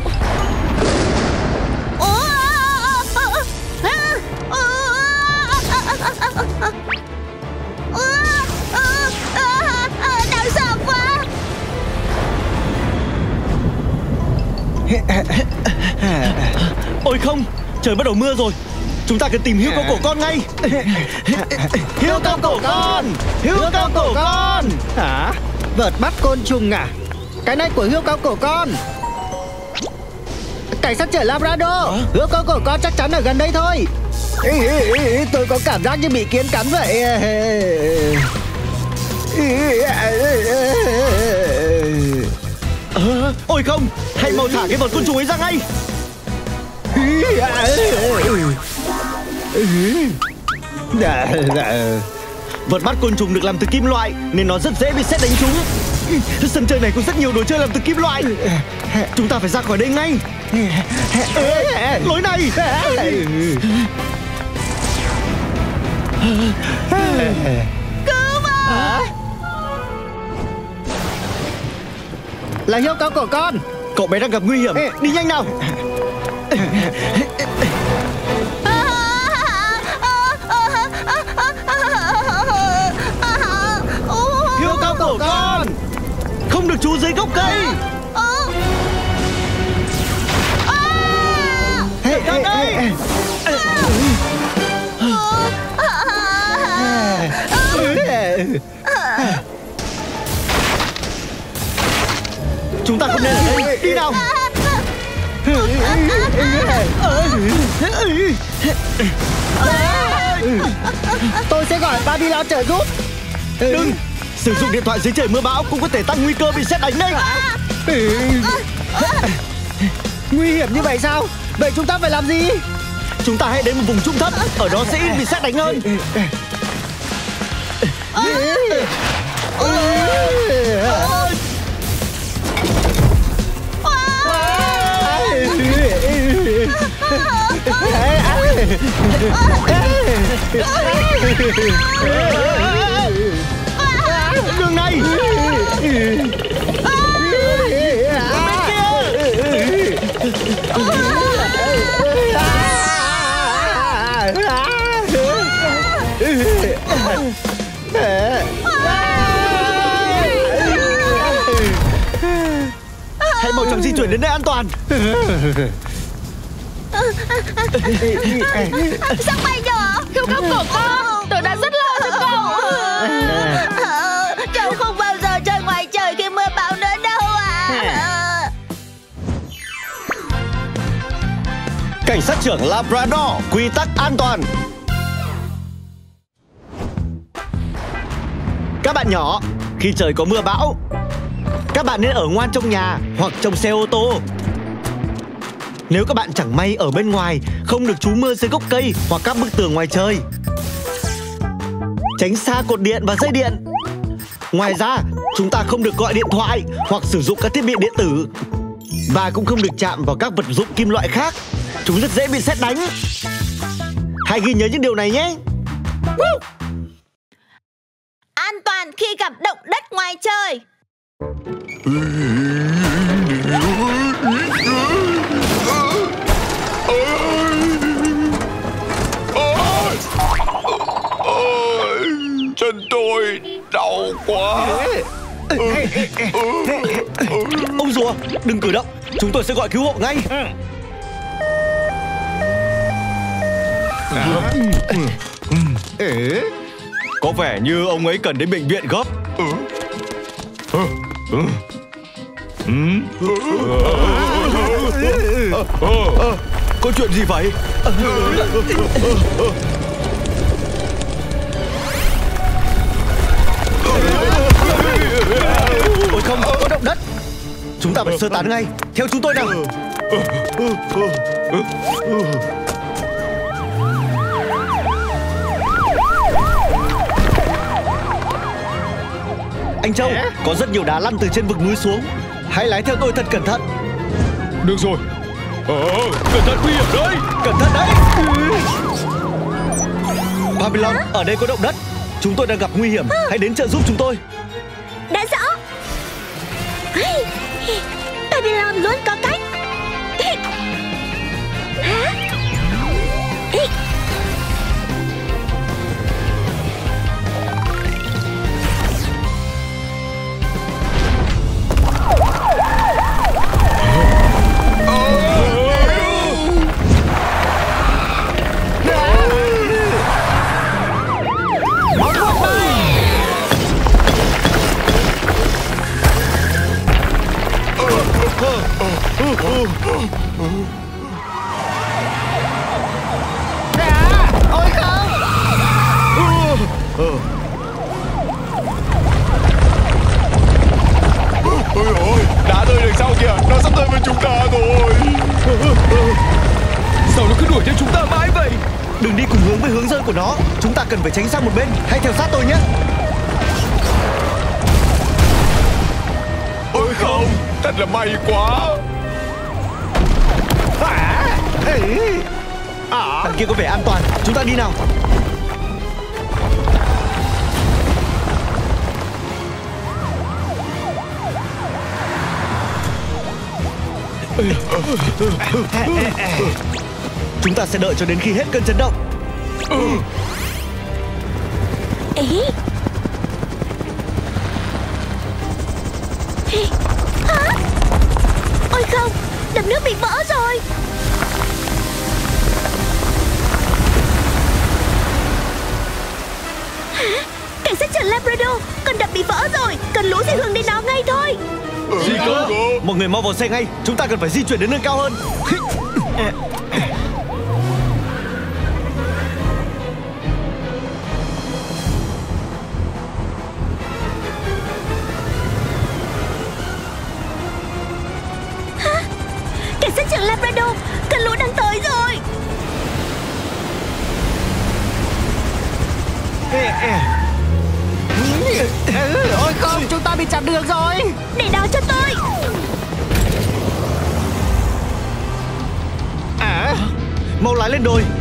E: Đáng sợ quá.
C: Ôi không, trời bắt đầu mưa rồi. Chúng ta cần tìm hươu cao cổ con ngay.
D: Hươu cao cổ con, hươu cao cổ con. Hả? Vợt bắt côn trùng à? Cái này của hươu cao cổ con. Cảnh sát trưởng Labrador, hươu cao cổ con chắc chắn ở gần đây thôi. Ý, ý, ý, tôi có cảm giác như bị kiến cắn vậy.
C: À, ôi không, hãy mau thả cái vợt côn trùng ấy ra ngay. Vợt bắt côn trùng được làm từ kim loại nên nó rất dễ bị sét đánh trúng. Sân chơi này có rất nhiều đồ chơi làm từ kim loại. Chúng ta phải ra khỏi đây ngay. Lối này.
E: Cứu mà.
D: Là hươu cao cổ con.
C: Cậu bé đang gặp nguy hiểm. Đi nhanh nào.
D: Hươu cao cổ con.
C: Không được trú dưới gốc cây.
D: Hey, hey, hey.
C: Chúng ta không nên ở đây. Đi nào.
D: Tôi sẽ gọi Babylon trợ giúp.
C: Đừng. Sử dụng điện thoại dưới trời mưa bão cũng có thể tăng nguy cơ bị sét đánh đấy.
D: Nguy hiểm như vậy sao? Vậy chúng ta phải làm gì?
C: Chúng ta hãy đến một vùng trung thấp. Ở đó sẽ ít bị sét đánh hơn. Đường này. Hãy mau chóng di chuyển đến nơi an toàn.
E: Sao bay nhỏ?
J: Hươu cao cổ con, tôi đã rất lo cho cậu.
E: Cháu không bao giờ chơi ngoài trời khi mưa bão nữa đâu à.
C: Cảnh sát trưởng Labrador, quy tắc an toàn. Các bạn nhỏ, khi trời có mưa bão, các bạn nên ở ngoan trong nhà hoặc trong xe ô tô. Nếu các bạn chẳng may ở bên ngoài, không được trú mưa dưới gốc cây hoặc các bức tường ngoài trời. Tránh xa cột điện và dây điện. Ngoài ra, chúng ta không được gọi điện thoại hoặc sử dụng các thiết bị điện tử. Và cũng không được chạm vào các vật dụng kim loại khác. Chúng rất dễ bị sét đánh. Hãy ghi nhớ những điều này nhé.
E: An toàn khi gặp động đất ngoài trời.
M: Chân tôi đau quá.
C: Ông rùa, đừng cử động. Chúng tôi sẽ gọi cứu hộ ngay.
G: Có vẻ như ông ấy cần đến bệnh viện gấp. Có chuyện gì vậy?
C: Ôi không, có động đất. Chúng ta phải sơ tán ngay. Theo chúng tôi nào. Anh Châu, có rất nhiều đá lăn từ trên vực núi xuống. Hãy lái theo tôi thật cẩn thận.
G: Được rồi. Ờ, cẩn thận, nguy hiểm đấy.
C: Cẩn thận đấy. Babylon, ở đây có động đất. Chúng tôi đang gặp nguy hiểm. Hãy đến trợ giúp chúng tôi.
I: Đã rõ. Babylon luôn có cách. Hả?
D: Ôi không.
M: Ôi ôi, đá rơi đằng sau kìa, nó sắp rơi vào chúng ta rồi.
G: Sao nó cứ đuổi theo chúng ta mãi vậy?
C: Đừng đi cùng hướng với hướng rơi của nó. Chúng ta cần phải tránh sang một bên. Hãy theo sát tôi nhé.
M: Ôi không, thật là may quá.
C: Đằng kia có vẻ an toàn. Chúng ta đi nào. Chúng ta sẽ đợi cho đến khi hết cơn chấn động.
I: Ý. Hả? Ôi không, đập nước bị vỡ rồi. Hả? Cảnh sát trưởng Labrador, con đập bị vỡ rồi. Cần lũ sẽ hướng đến nó ngay thôi.
C: Gì cơ? Mọi người mau vào xe ngay. Chúng ta cần phải di chuyển đến nơi cao hơn.
I: Hả? Cảnh sát trưởng Labrador, cơn lũ đang tới rồi.
D: Ôi không, chúng ta bị chặn đường rồi.
I: Để đó cho tôi.
C: À, mau lái lên đồi.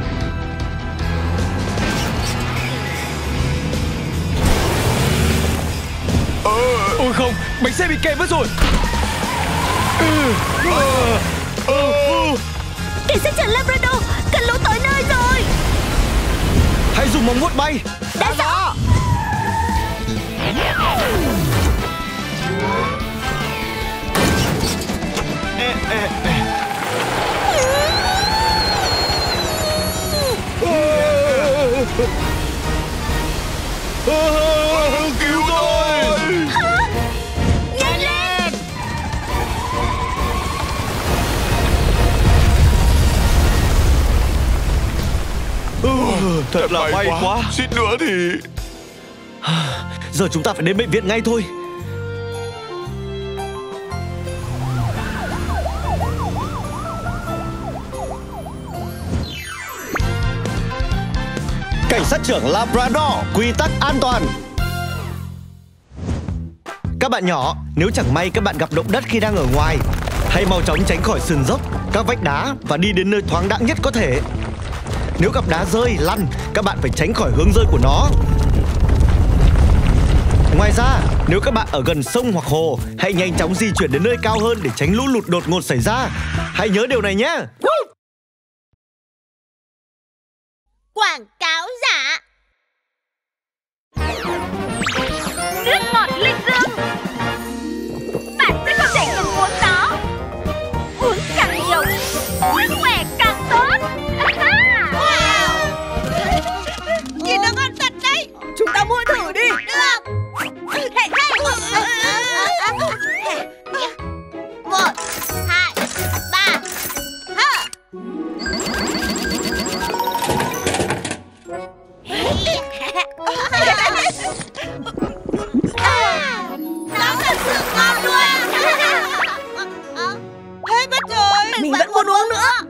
G: Ôi không, bánh xe bị kẹt mất rồi.
I: Cảnh sát trưởng Labrador, cơn lũ tới nơi rồi.
C: Hãy dùng móng vuốt bay.
I: Đã rõ.
M: Cứu tôi.
I: Nhanh lên.
C: Thật là may quá.
M: Suýt nữa thì
C: Giờ chúng ta phải đến bệnh viện ngay thôi. Cảnh sát trưởng Labrador, quy tắc an toàn. Các bạn nhỏ, nếu chẳng may các bạn gặp động đất khi đang ở ngoài, hãy mau chóng tránh khỏi sườn dốc, các vách đá và đi đến nơi thoáng đãng nhất có thể. Nếu gặp đá rơi, lăn, các bạn phải tránh khỏi hướng rơi của nó. Ngoài ra, nếu các bạn ở gần sông hoặc hồ, hãy nhanh chóng di chuyển đến nơi cao hơn để tránh lũ lụt đột ngột xảy ra. Hãy nhớ điều này nhé.
E: Quảng cáo giả.
K: Nước ngọt linh dương. Bạn sẽ không thể ngừng uống nó. Uống càng nhiều, sức khỏe càng tốt.
E: Wow. Nhìn nó ngon thật đấy. Chúng ta mua thử đi. Được. Một, hai, ba. Ha. Nó thật sự ngon luôn. Hết mất rồi. Mình vẫn muốn uống nữa.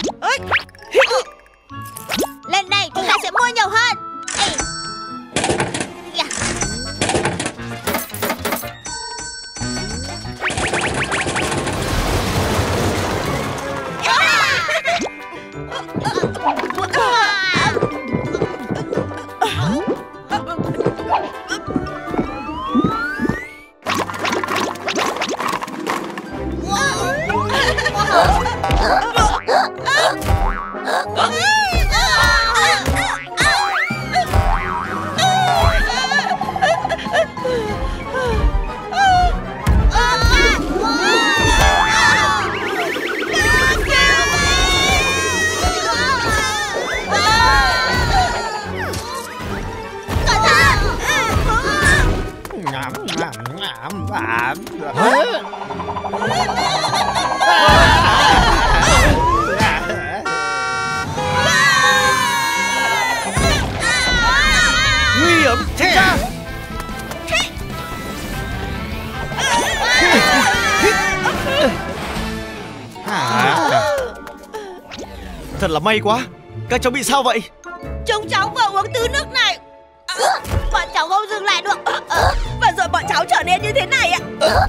E: Lần này chúng ta sẽ mua nhiều hơn.
C: Nguy hiểm, tránh ra. Thật là may quá. Các cháu bị sao vậy?
E: Chúng cháu vừa uống thứ nước này. Bọn cháu không dừng lại được. Và rồi bọn cháu trở nên như thế này ạ.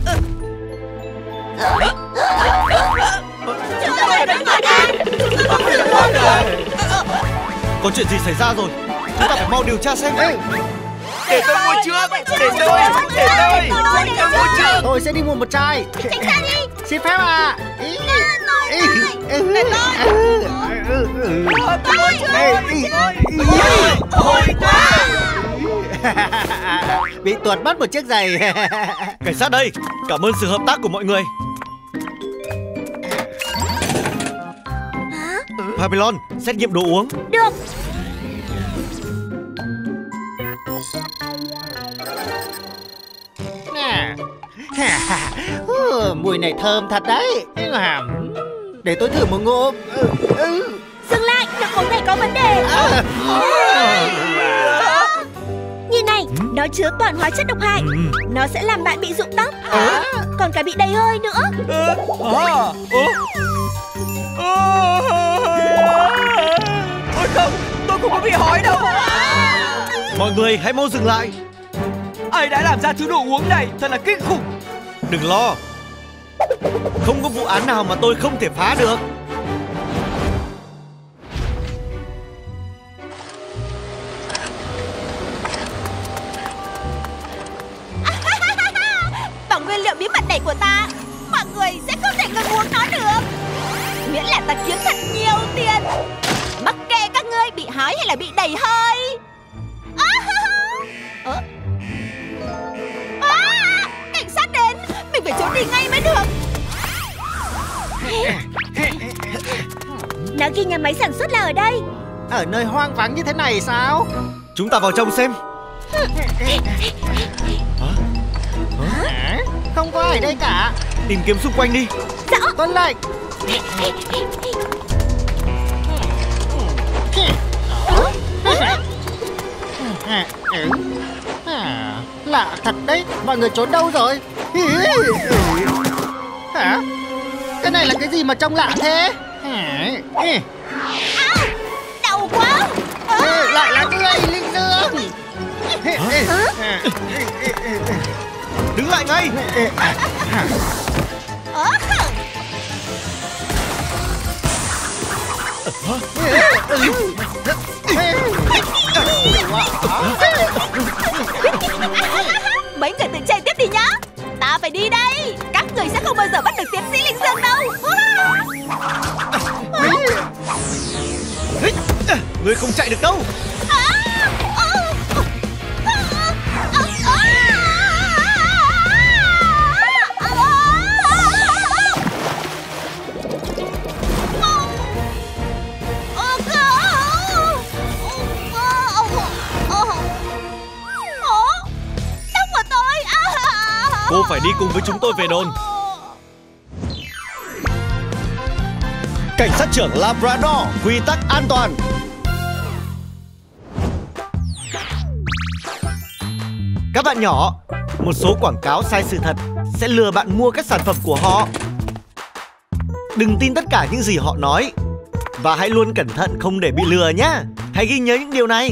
E: Chúng ta phải đứng ở đây. Chúng ta không dừng luôn được.
C: Có chuyện gì xảy ra rồi? Chúng ta phải mau điều tra xem.
L: Để tôi mua trước. Để tôi. Để tôi. Tôi mua trước.
D: Tôi sẽ đi mua một chai.
E: Tránh ra đi.
D: Xin phép à.
E: Hồi quá.
D: Bị tuột mất một chiếc giày.
C: Cảnh sát đây. Cảm ơn sự hợp tác của mọi người. Babylon, xét nghiệm đồ uống.
E: Được.
D: Mùi này thơm thật đấy. Để tôi thử một ngụm.
E: Dừng lại, nước uống này có vấn đề. Nhìn này, nó chứa toàn hóa chất độc hại. Nó sẽ làm bạn bị rụng tóc, còn cả bị đầy hơi nữa.
L: Ôi không, tôi không có bị hói đâu.
C: Mọi người hãy mau dừng lại.
L: Ai đã làm ra thứ đồ uống này thật là kinh khủng.
C: Đừng lo. Không có vụ án nào mà tôi không thể phá được.
E: Bằng nguyên liệu bí mật này của ta, mọi người sẽ không thể ngừng uống nó được. Miễn là ta kiếm thật nhiều tiền. Mặc kệ các ngươi bị hói hay là bị đầy hơi. À, à, à, cảnh sát đến. Mình phải trốn đi ngay mới được. Nó ghi nhà máy sản xuất là ở đây.
D: Ở nơi hoang vắng như thế này sao?
C: Chúng ta vào trong xem.
D: Hả? Không có ai ở đây cả.
C: Tìm kiếm xung quanh đi.
E: Dạ.
D: Tuân lệnh.
G: lạ thật đấy. Mọi người trốn đâu rồi? Hả? Cái này là cái gì mà trông lạ thế?
E: Đau quá.
G: Lại là ngươi, Linh Dương.
C: Đứng lại ngay.
E: Mấy người tự chơi tiếp đi nhá. Ta phải đi đây. Các người sẽ không bao giờ bắt được tiến sĩ Linh Dương đâu.
C: Ngươi không chạy được đâu. Cô phải đi cùng với chúng tôi về đồn. Cảnh sát trưởng Labrador, quy tắc an toàn. Các bạn nhỏ, một số quảng cáo sai sự thật sẽ lừa bạn mua các sản phẩm của họ. Đừng tin tất cả những gì họ nói. Và hãy luôn cẩn thận không để bị lừa nhé. Hãy ghi nhớ những điều này.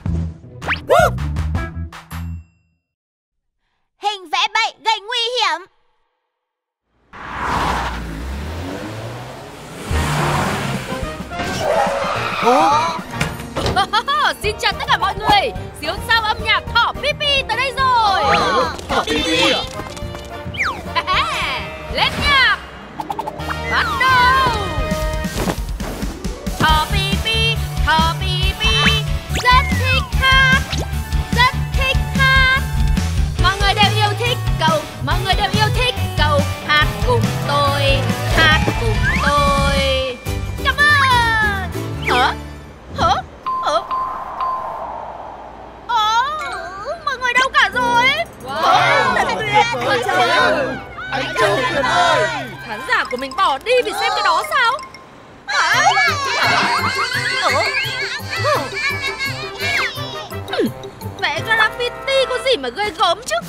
E: Hình vẽ bậy gây nguy hiểm.
J: Xin chào tất cả mọi người. Siêu sao âm nhạc Thỏ Pipi tới đây rồi.
G: Thỏ Pipi à?
J: Lên nhạc. Bắt đầu. Thỏ Pipi, Thỏ Pipi rất thích hát, rất thích hát. Mọi người đều yêu thích cậu, mọi người đều yêu thích cậu. Hát cùng tôi, hát cùng tôi. Cảm ơn. Hả? Hả? Hả? Ồ, mọi người đâu cả rồi?
E: Wow, thật tuyệt.
G: Anh Châu tuyệt vời.
J: Khán giả của mình bỏ đi vì xem cái đó sao? Vẽ graffiti có gì mà ghê gớm chứ?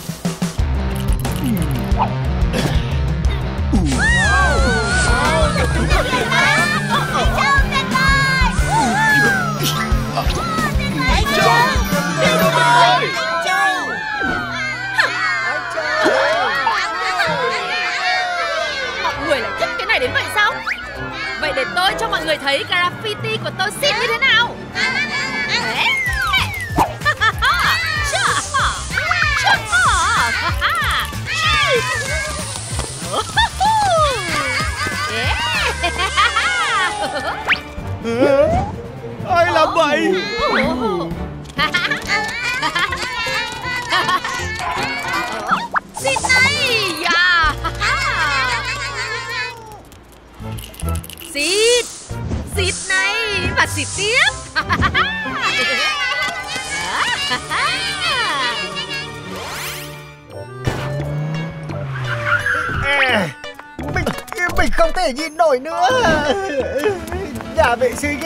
J: Mọi người lại thích cái này đến vậy sao? Vậy để tôi cho mọi người thấy graffiti của tôi xịn như thế nào.
G: Ai làm vậy?
J: Xịt này à. Xịt. Xịt này và xịt tiếp.
G: Mình mình không thể nhìn nổi nữa. Nhà vệ sinh.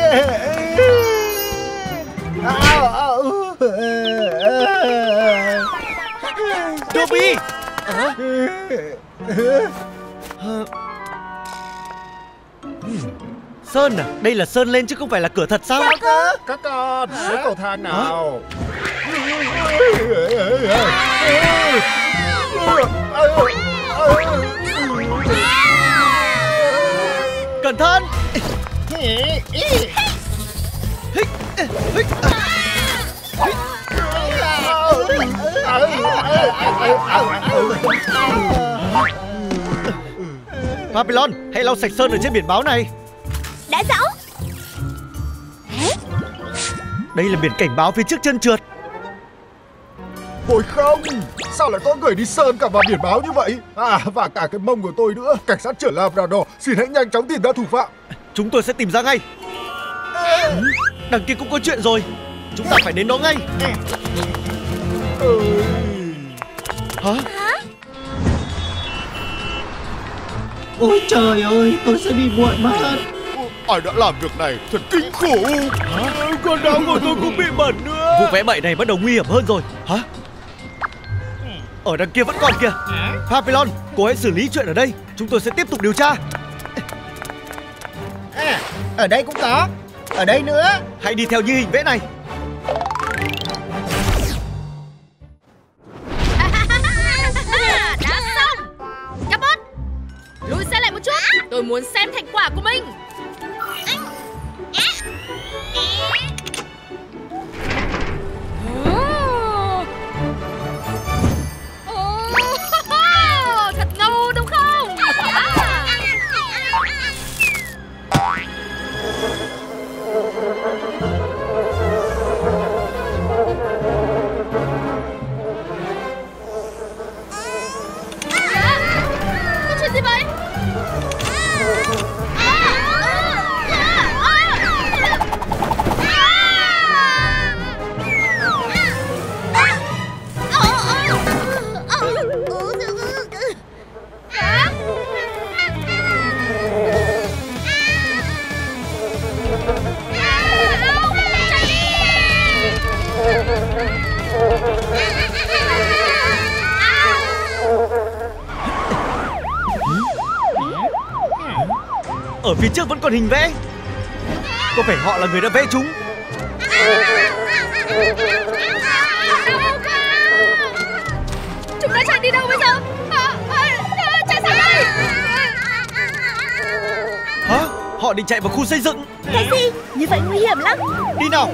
C: Dobby. Sơn à? Đây là sơn lên chứ không phải là cửa thật sao?
G: Sao cơ? Các con, xuống cầu thang nào.
C: Cẩn thận. Papillon, hãy lau sạch sơn ở trên biển báo này.
E: Đã rõ.
C: Đây là biển cảnh báo phía trước chân trượt.
G: Ôi không, sao lại có người đi sơn cả vào biển báo như vậy? À, và cả cái mông của tôi nữa. Cảnh sát trưởng Labrador, xin hãy nhanh chóng tìm ra thủ phạm.
C: Chúng tôi sẽ tìm ra ngay. Đằng kia cũng có chuyện rồi. Chúng ta phải đến đó ngay. Hả?
G: Ôi trời ơi, tôi sẽ bị muộn mất. Ai đã làm việc này thật kinh khủng. Con áo của tôi cũng bị bẩn nữa.
C: Vụ vẽ bậy này bắt đầu nguy hiểm hơn rồi. Hả? Ở đằng kia vẫn còn kìa. Papillon, cô hãy xử lý chuyện ở đây. Chúng tôi sẽ tiếp tục điều tra.
D: À, ở đây cũng có. Ở đây nữa.
C: Hãy đi theo như hình vẽ này.
J: Đã xong. Capot, lùi xe lại một chút. Tôi muốn xem thành quả của mình. Thật ngầu đúng không? Có chuyện gì vậy?
C: Ở phía trước vẫn còn hình vẽ. Có phải họ là người đã vẽ chúng?
J: Chúng ta chạy đi đâu bây giờ? À, à, à, chạy sang đây.
C: Hả? Họ định chạy vào khu xây dựng.
I: Cái gì? Như vậy nguy hiểm lắm.
C: Đi nào.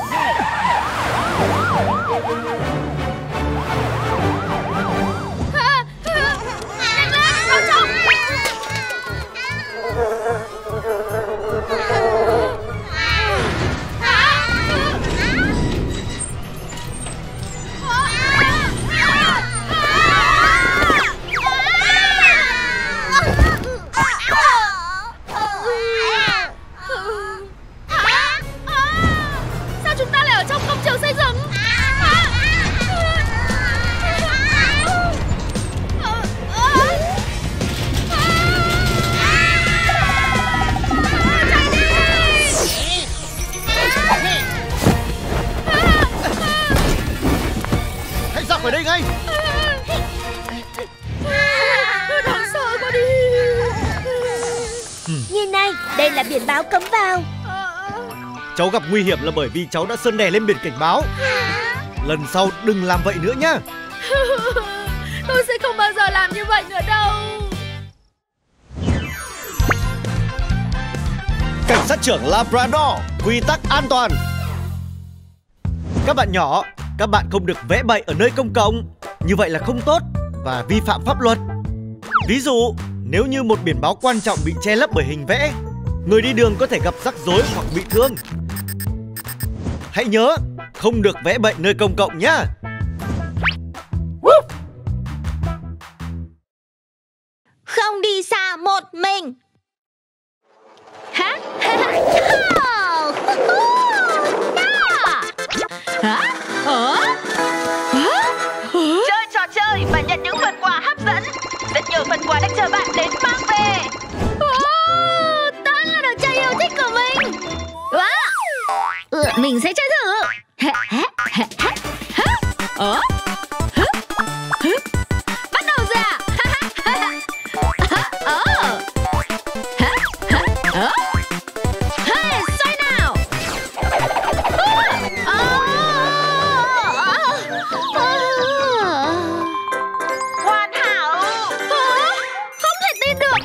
J: Sao chúng ta lại ở trong công trường xây dựng?
C: Hãy ra khỏi đây ngay.
J: Đáng sợ quá đi.
I: Nhìn này, đây là biển báo cấm vào.
C: Cháu gặp nguy hiểm là bởi vì cháu đã sơn đè lên biển cảnh báo. Lần sau đừng làm vậy nữa nhá.
J: Tôi sẽ không bao giờ làm như vậy nữa đâu.
C: Cảnh sát trưởng Labrador, quy tắc an toàn. Các bạn nhỏ, các bạn không được vẽ bậy ở nơi công cộng. Như vậy là không tốt và vi phạm pháp luật. Ví dụ, nếu như một biển báo quan trọng bị che lấp bởi hình vẽ, người đi đường có thể gặp rắc rối hoặc bị thương. Hãy nhớ, không được vẽ bậy nơi công cộng nhá.
E: Không đi xa một mình.
J: Hả?
E: Hả? Ờ? Chơi trò chơi và nhận những phần quà hấp dẫn. Rất nhiều phần quà đang chờ bạn đến mang về.
J: Đó là đồ chơi yêu thích của mình. Ừ, mình sẽ chơi thử. Ờ? Bắt đầu ra. Ờ. Ờ. Hey, xoay nào.
E: Hoàn hảo.
J: Không thể tin được.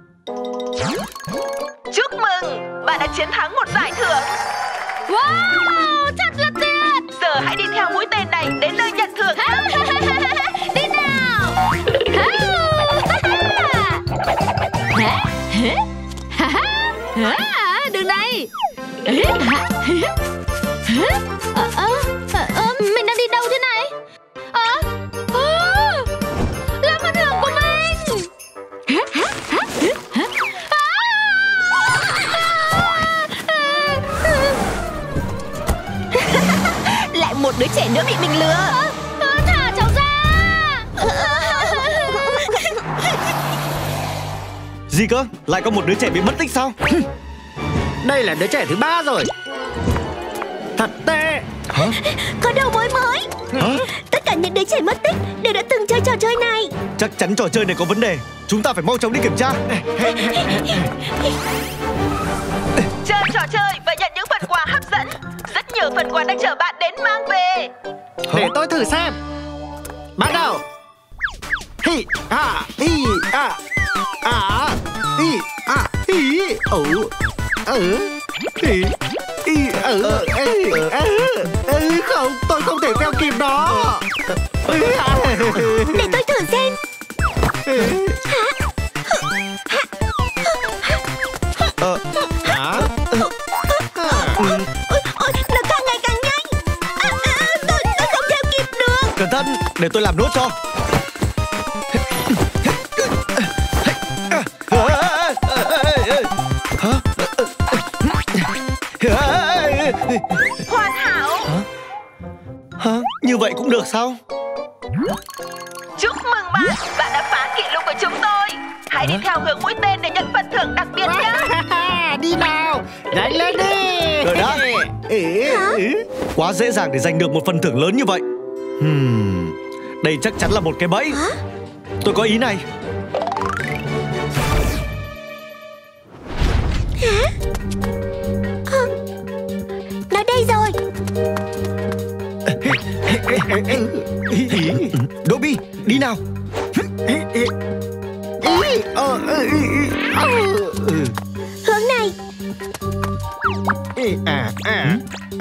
E: Chúc mừng, bạn đã chiến thắng một giải thưởng.
J: Wow, thật là tuyệt.
E: Giờ hãy đi theo mũi tên này đến nơi nhận thưởng.
J: Đi nào. Đường này. Ờ, ờ, ờ, mình đang đi đâu thế này? Ờ, ờ, là phần thưởng của mình.
E: Lại một đứa trẻ nữa bị mình lừa.
J: Thả cháu ra.
C: Gì cơ? Lại có một đứa trẻ bị mất tích sao?
D: Đây là đứa trẻ thứ ba rồi. Thật tệ.
C: Hả?
I: Có đầu mối mới.
C: Hả?
I: Tất cả những đứa đứa trẻ mất tích đều đã từng chơi trò chơi này.
C: Chắc chắn trò chơi này có vấn đề. Chúng ta phải mau chóng đi kiểm tra.
E: Chơi trò chơi và nhận những phần quà hấp dẫn. Rất nhiều phần quà đang chờ bạn đến mang về.
D: Để tôi thử xem. Bắt đầu. Hi à hi à à hi à hi ủ ừ hi hi ừ ừ không, tôi không thể theo kịp nó.
I: Để tôi thử xem.
C: Ờ hả?
I: Ôi, ôi, nó càng ngày càng nhanh. À, à, tôi, tôi không theo kịp được.
C: Cẩn thận, để tôi làm nốt cho.
E: Hoàn hảo.
C: Hả? Hả? Như vậy cũng được sao?
E: Chúc mừng bạn, bạn đã phá kỷ lục của chúng tôi. Hãy đi theo hướng mũi tên để nhận phần thưởng đặc biệt nhé.
D: Đi nào, nhanh lên đi.
C: Rồi đó. Quá dễ dàng để giành được một phần thưởng lớn như vậy. Hmm, đây chắc chắn là một cái bẫy. Tôi có ý này.
I: Hả? À, nó đây rồi.
C: Dobby, đi nào.
I: Hướng này.
D: À, à.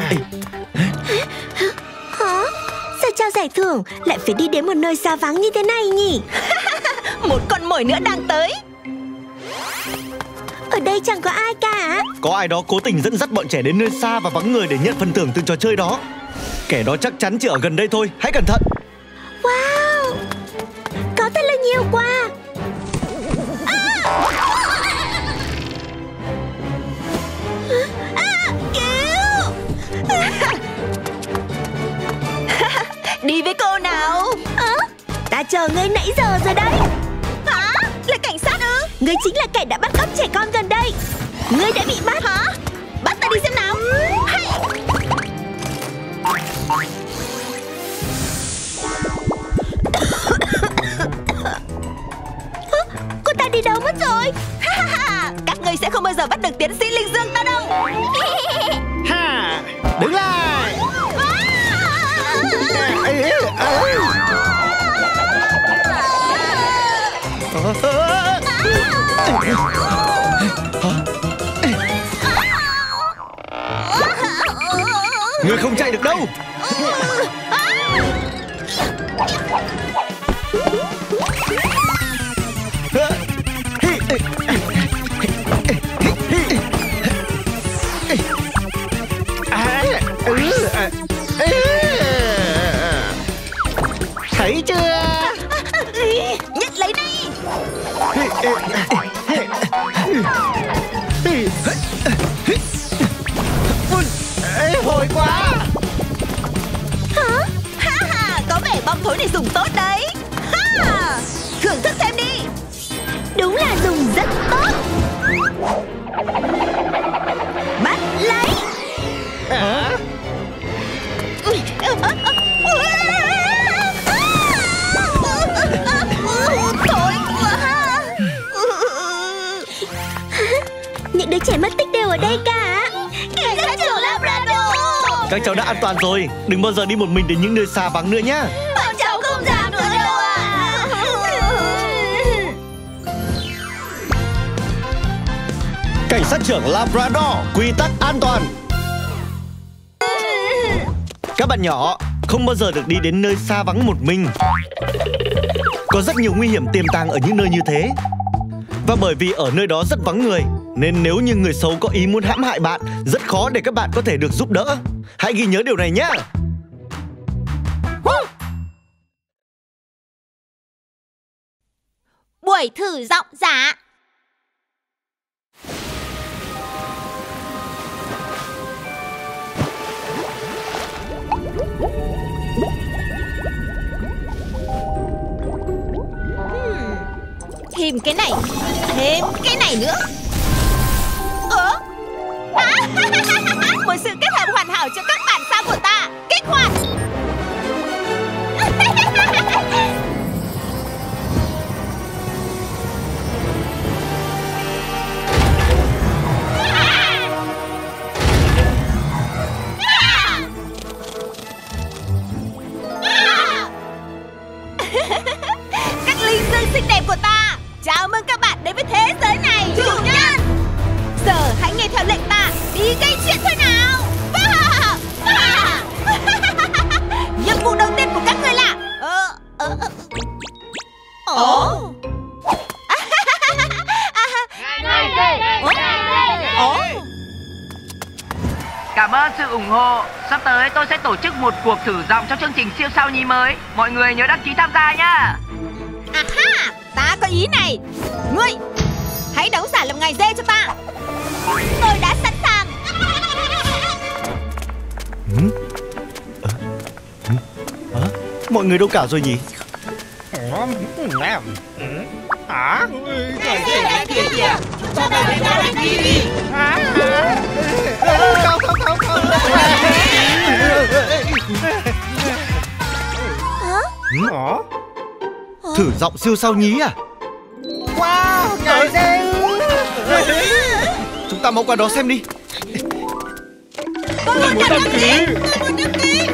I: Hả? Sao trao giải thưởng lại phải đi đến một nơi xa vắng như thế này nhỉ?
E: Một con mồi nữa đang tới.
I: Ở đây chẳng có ai cả.
C: Có ai đó cố tình dẫn dắt bọn trẻ đến nơi xa và vắng người để nhận phần thưởng từ trò chơi đó. Kẻ đó chắc chắn chỉ ở gần đây thôi. Hãy cẩn thận.
I: Wow, có thật là nhiều quà. À, cứu.
E: Đi với cô nào.
I: À, ta chờ ngươi nãy giờ rồi đấy.
E: Hả? Là cảnh sát ư?
I: Ngươi chính là kẻ đã bắt cóc trẻ con gần đây. Ngươi đã bị bắt.
E: Hả? Bắt ta đi xem nào. Hay.
I: Cô ta đi đâu mất rồi?
E: Các ngươi sẽ không bao giờ bắt được tiến sĩ Linh Dương ta đâu.
D: Ha, đứng lại.
C: Ngươi không chạy được đâu.
D: Thấy chưa?
E: Nhất lấy đi.
D: Ê, hồi quá.
E: Hả? Ha ha, có vẻ bom thối này dùng tốt đấy. Ha, thưởng thức xem đi.
I: Đúng là dùng rất tốt.
E: Bắt lấy.
D: À?
E: Thôi quá.
I: Những đứa trẻ mất tích đều ở đây cả.
E: Cảnh sát trưởng Labrador.
C: Các cháu đã an toàn rồi. Đừng bao giờ đi một mình đến những nơi xa vắng nữa nhá.
E: Bọn cháu không dám nữa đâu ạ.
C: Cảnh sát trưởng Labrador, quy tắc an toàn. Các bạn nhỏ không bao giờ được đi đến nơi xa vắng một mình. Có rất nhiều nguy hiểm tiềm tàng ở những nơi như thế. Và bởi vì ở nơi đó rất vắng người, nên nếu như người xấu có ý muốn hãm hại bạn, rất khó để các bạn có thể được giúp đỡ. Hãy ghi nhớ điều này nhé.
E: Buổi thử giọng giả. Thêm cái này, thêm cái này nữa. Ơ? À, một sự kết hợp hoàn hảo cho các bản sao của ta. Kích hoạt. Các linh dương xinh đẹp của ta, chào mừng các bạn đến với thế giới này. Chủ nhân, giờ hãy nghe theo lệnh ta, đi gây chuyện thôi nào. Nhiệm vụ đầu tiên của các ngươi là Ờ... Ờ... Ồ...
K: Ồ... Cảm ơn sự ủng hộ. Sắp tới tôi sẽ tổ chức một cuộc thử giọng trong chương trình siêu sao nhí mới. Mọi người nhớ đăng ký tham gia nhá.
E: Aha, ta có ý này. Ngươi, hãy đóng giả làm ngài dê cho ta. Tôi đã sẵn sàng.
C: Ừ? À, ừ? À, mọi người đâu cả rồi nhỉ?
D: Hả?
E: Kìa kìa, cho ta đánh ta đánh đi.
D: Không không không không.
C: Hả? Thử giọng siêu sao nhí à?
D: Wow, ngài dê.
C: Chúng ta mau qua đó xem đi.
E: Tôi muốn đăng ký. Tôi muốn đăng ký.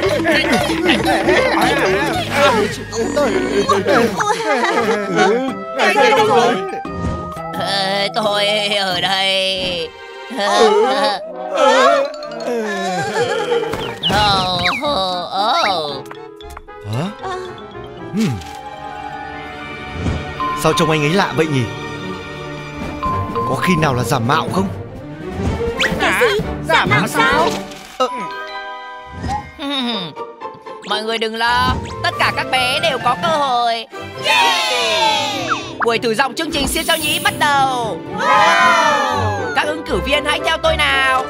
G: Ngài đâu rồi?
N: À, tôi ở đây. Oh, oh, oh.
C: Hả? Hmm. Sao trông anh ấy lạ vậy nhỉ? Có khi nào là giả mạo không?
I: Cái gì? Giả mạo sao?
C: Ờ.
N: Mọi người đừng lo, tất cả các bé đều có cơ hội.
E: Yeah!
N: Buổi thử giọng chương trình siêu sao nhí bắt đầu.
E: Wow!
N: Các ứng cử viên hãy theo tôi nào.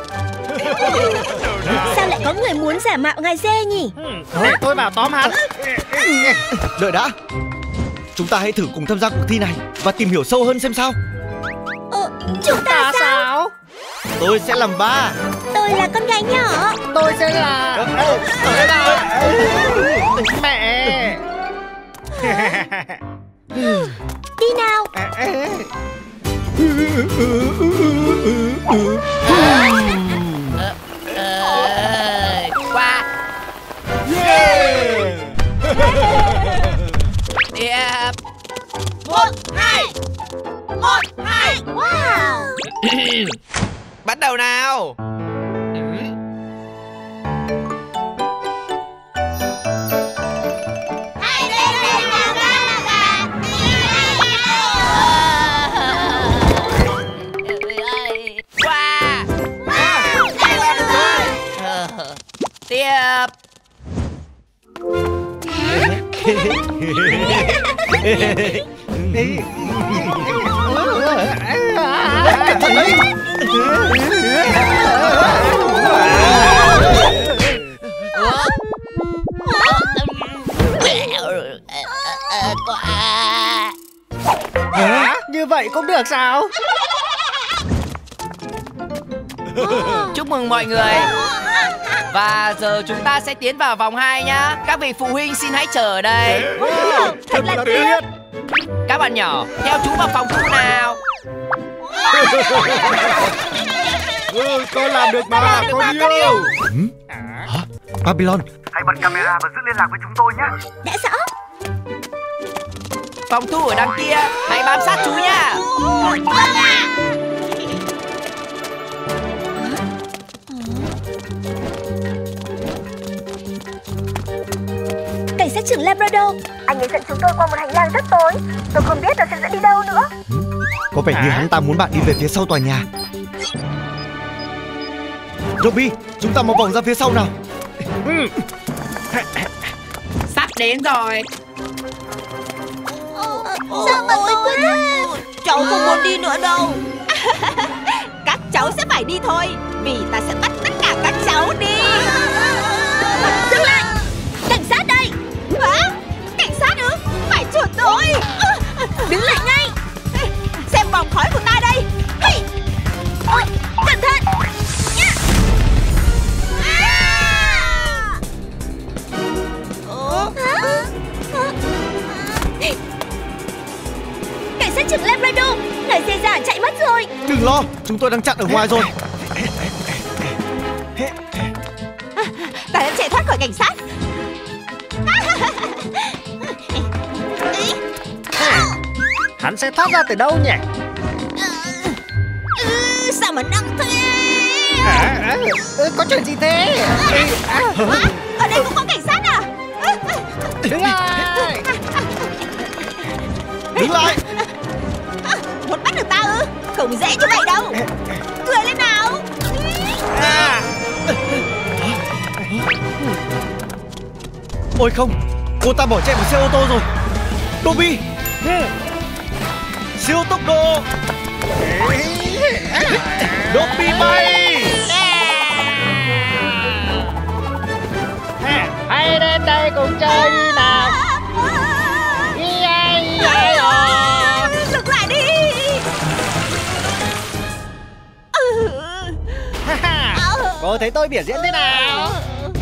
I: Sao lại có người muốn giả mạo ngài dê nhỉ?
D: Để tôi vào tóm hắn.
C: Đợi đã. Chúng ta hãy thử cùng tham gia cuộc thi này và tìm hiểu sâu hơn xem sao.
I: Ờ, chúng ta sao?
C: Tôi sẽ làm ba.
I: Tôi là con gái nhỏ.
D: Tôi sẽ là mẹ.
I: Đi nào.
N: Qua.
G: Yeah.
N: Tiếp.
E: Một, hai. Một, hai.
I: Wow.
L: Bắt đầu nào.
N: Qua. Tiếp.
D: Hả? Như vậy cũng được sao?
N: Chúc mừng mọi người. Và giờ chúng ta sẽ tiến vào vòng hai nhá. Các vị phụ huynh xin hãy chờ ở đây.
E: Wow, thật là tuyệt.
N: Các bạn nhỏ, theo chú vào phòng thu nào.
G: Ừ, con làm được mà,
E: làm được
G: con
E: mà,
G: yêu.
E: con yêu.
C: Ừ? Hả? Babylon.
H: Hãy bật camera và giữ liên lạc với chúng tôi nhé.
I: Đã rõ.
N: Phòng thu ở đằng kia, hãy bám sát chú nha.
I: Cảnh sát trưởng Labrador. Anh ấy dẫn chúng tôi qua một hành lang rất tối. Tôi không biết là sẽ dẫn đi đâu nữa.
C: Ừ? Có vẻ như hắn ta muốn bạn đi về phía sau tòa nhà. Robby, chúng ta mau vòng ra phía sau nào.
N: Sắp đến rồi.
E: Sao mà tôi quên? Cháu không muốn đi nữa đâu. Các cháu sẽ phải đi thôi, vì ta sẽ bắt tất cả các cháu đi.
I: Dừng lại. Cảnh sát đây.
E: Hả? Cảnh sát ư? Phải chuột tôi.
I: Đứng lại ngay.
E: Xem vòng khói của ta đây. Hey.
I: Ôi, cẩn thận. Cảnh sát trưởng Labrador, ngài dê già chạy mất rồi.
C: Đừng lo, chúng tôi đang chặn ở ngoài rồi.
E: Ta đã chạy thoát khỏi cảnh sát.
D: hắn sẽ thoát ra từ đâu nhỉ?
E: Ừ, sao mà nặng thế?
D: À, à, có chuyện gì thế?
E: À, à, ở đây cũng có cảnh sát à?
D: Đứng lại!
C: Đứng lại!
E: À, muốn bắt được ta ư? Không dễ như vậy đâu. Cười lên nào.
D: À.
C: Ôi không, cô ta bỏ chạy một xe ô tô rồi. Dobby, siêu tốc độ. Dobby bay.
D: Hãy đến đây cùng chơi đi nào.
E: Dừng lại đi.
D: Cô thấy tôi biểu diễn thế nào?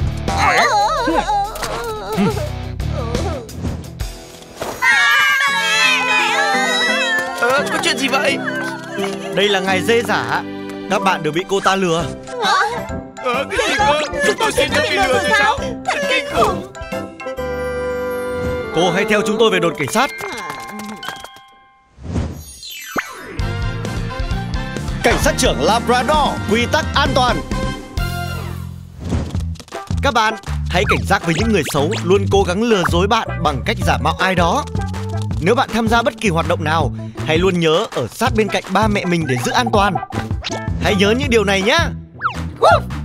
L: Ờ, có chuyện gì vậy?
C: Đây là ngài dê giả. Các bạn đều bị cô ta lừa.
B: Ờ, cái gì cơ? Chúng tôi xin đã bị lừa rồi sao?
E: Thật kinh khủng.
C: Cô hãy theo chúng tôi về đồn cảnh sát. Cảnh sát trưởng Labrador, quy tắc an toàn. Các bạn hãy cảnh giác với những người xấu luôn cố gắng lừa dối bạn bằng cách giả mạo ai đó. Nếu bạn tham gia bất kỳ hoạt động nào, hãy luôn nhớ ở sát bên cạnh ba mẹ mình để giữ an toàn. Hãy nhớ những điều này nhé.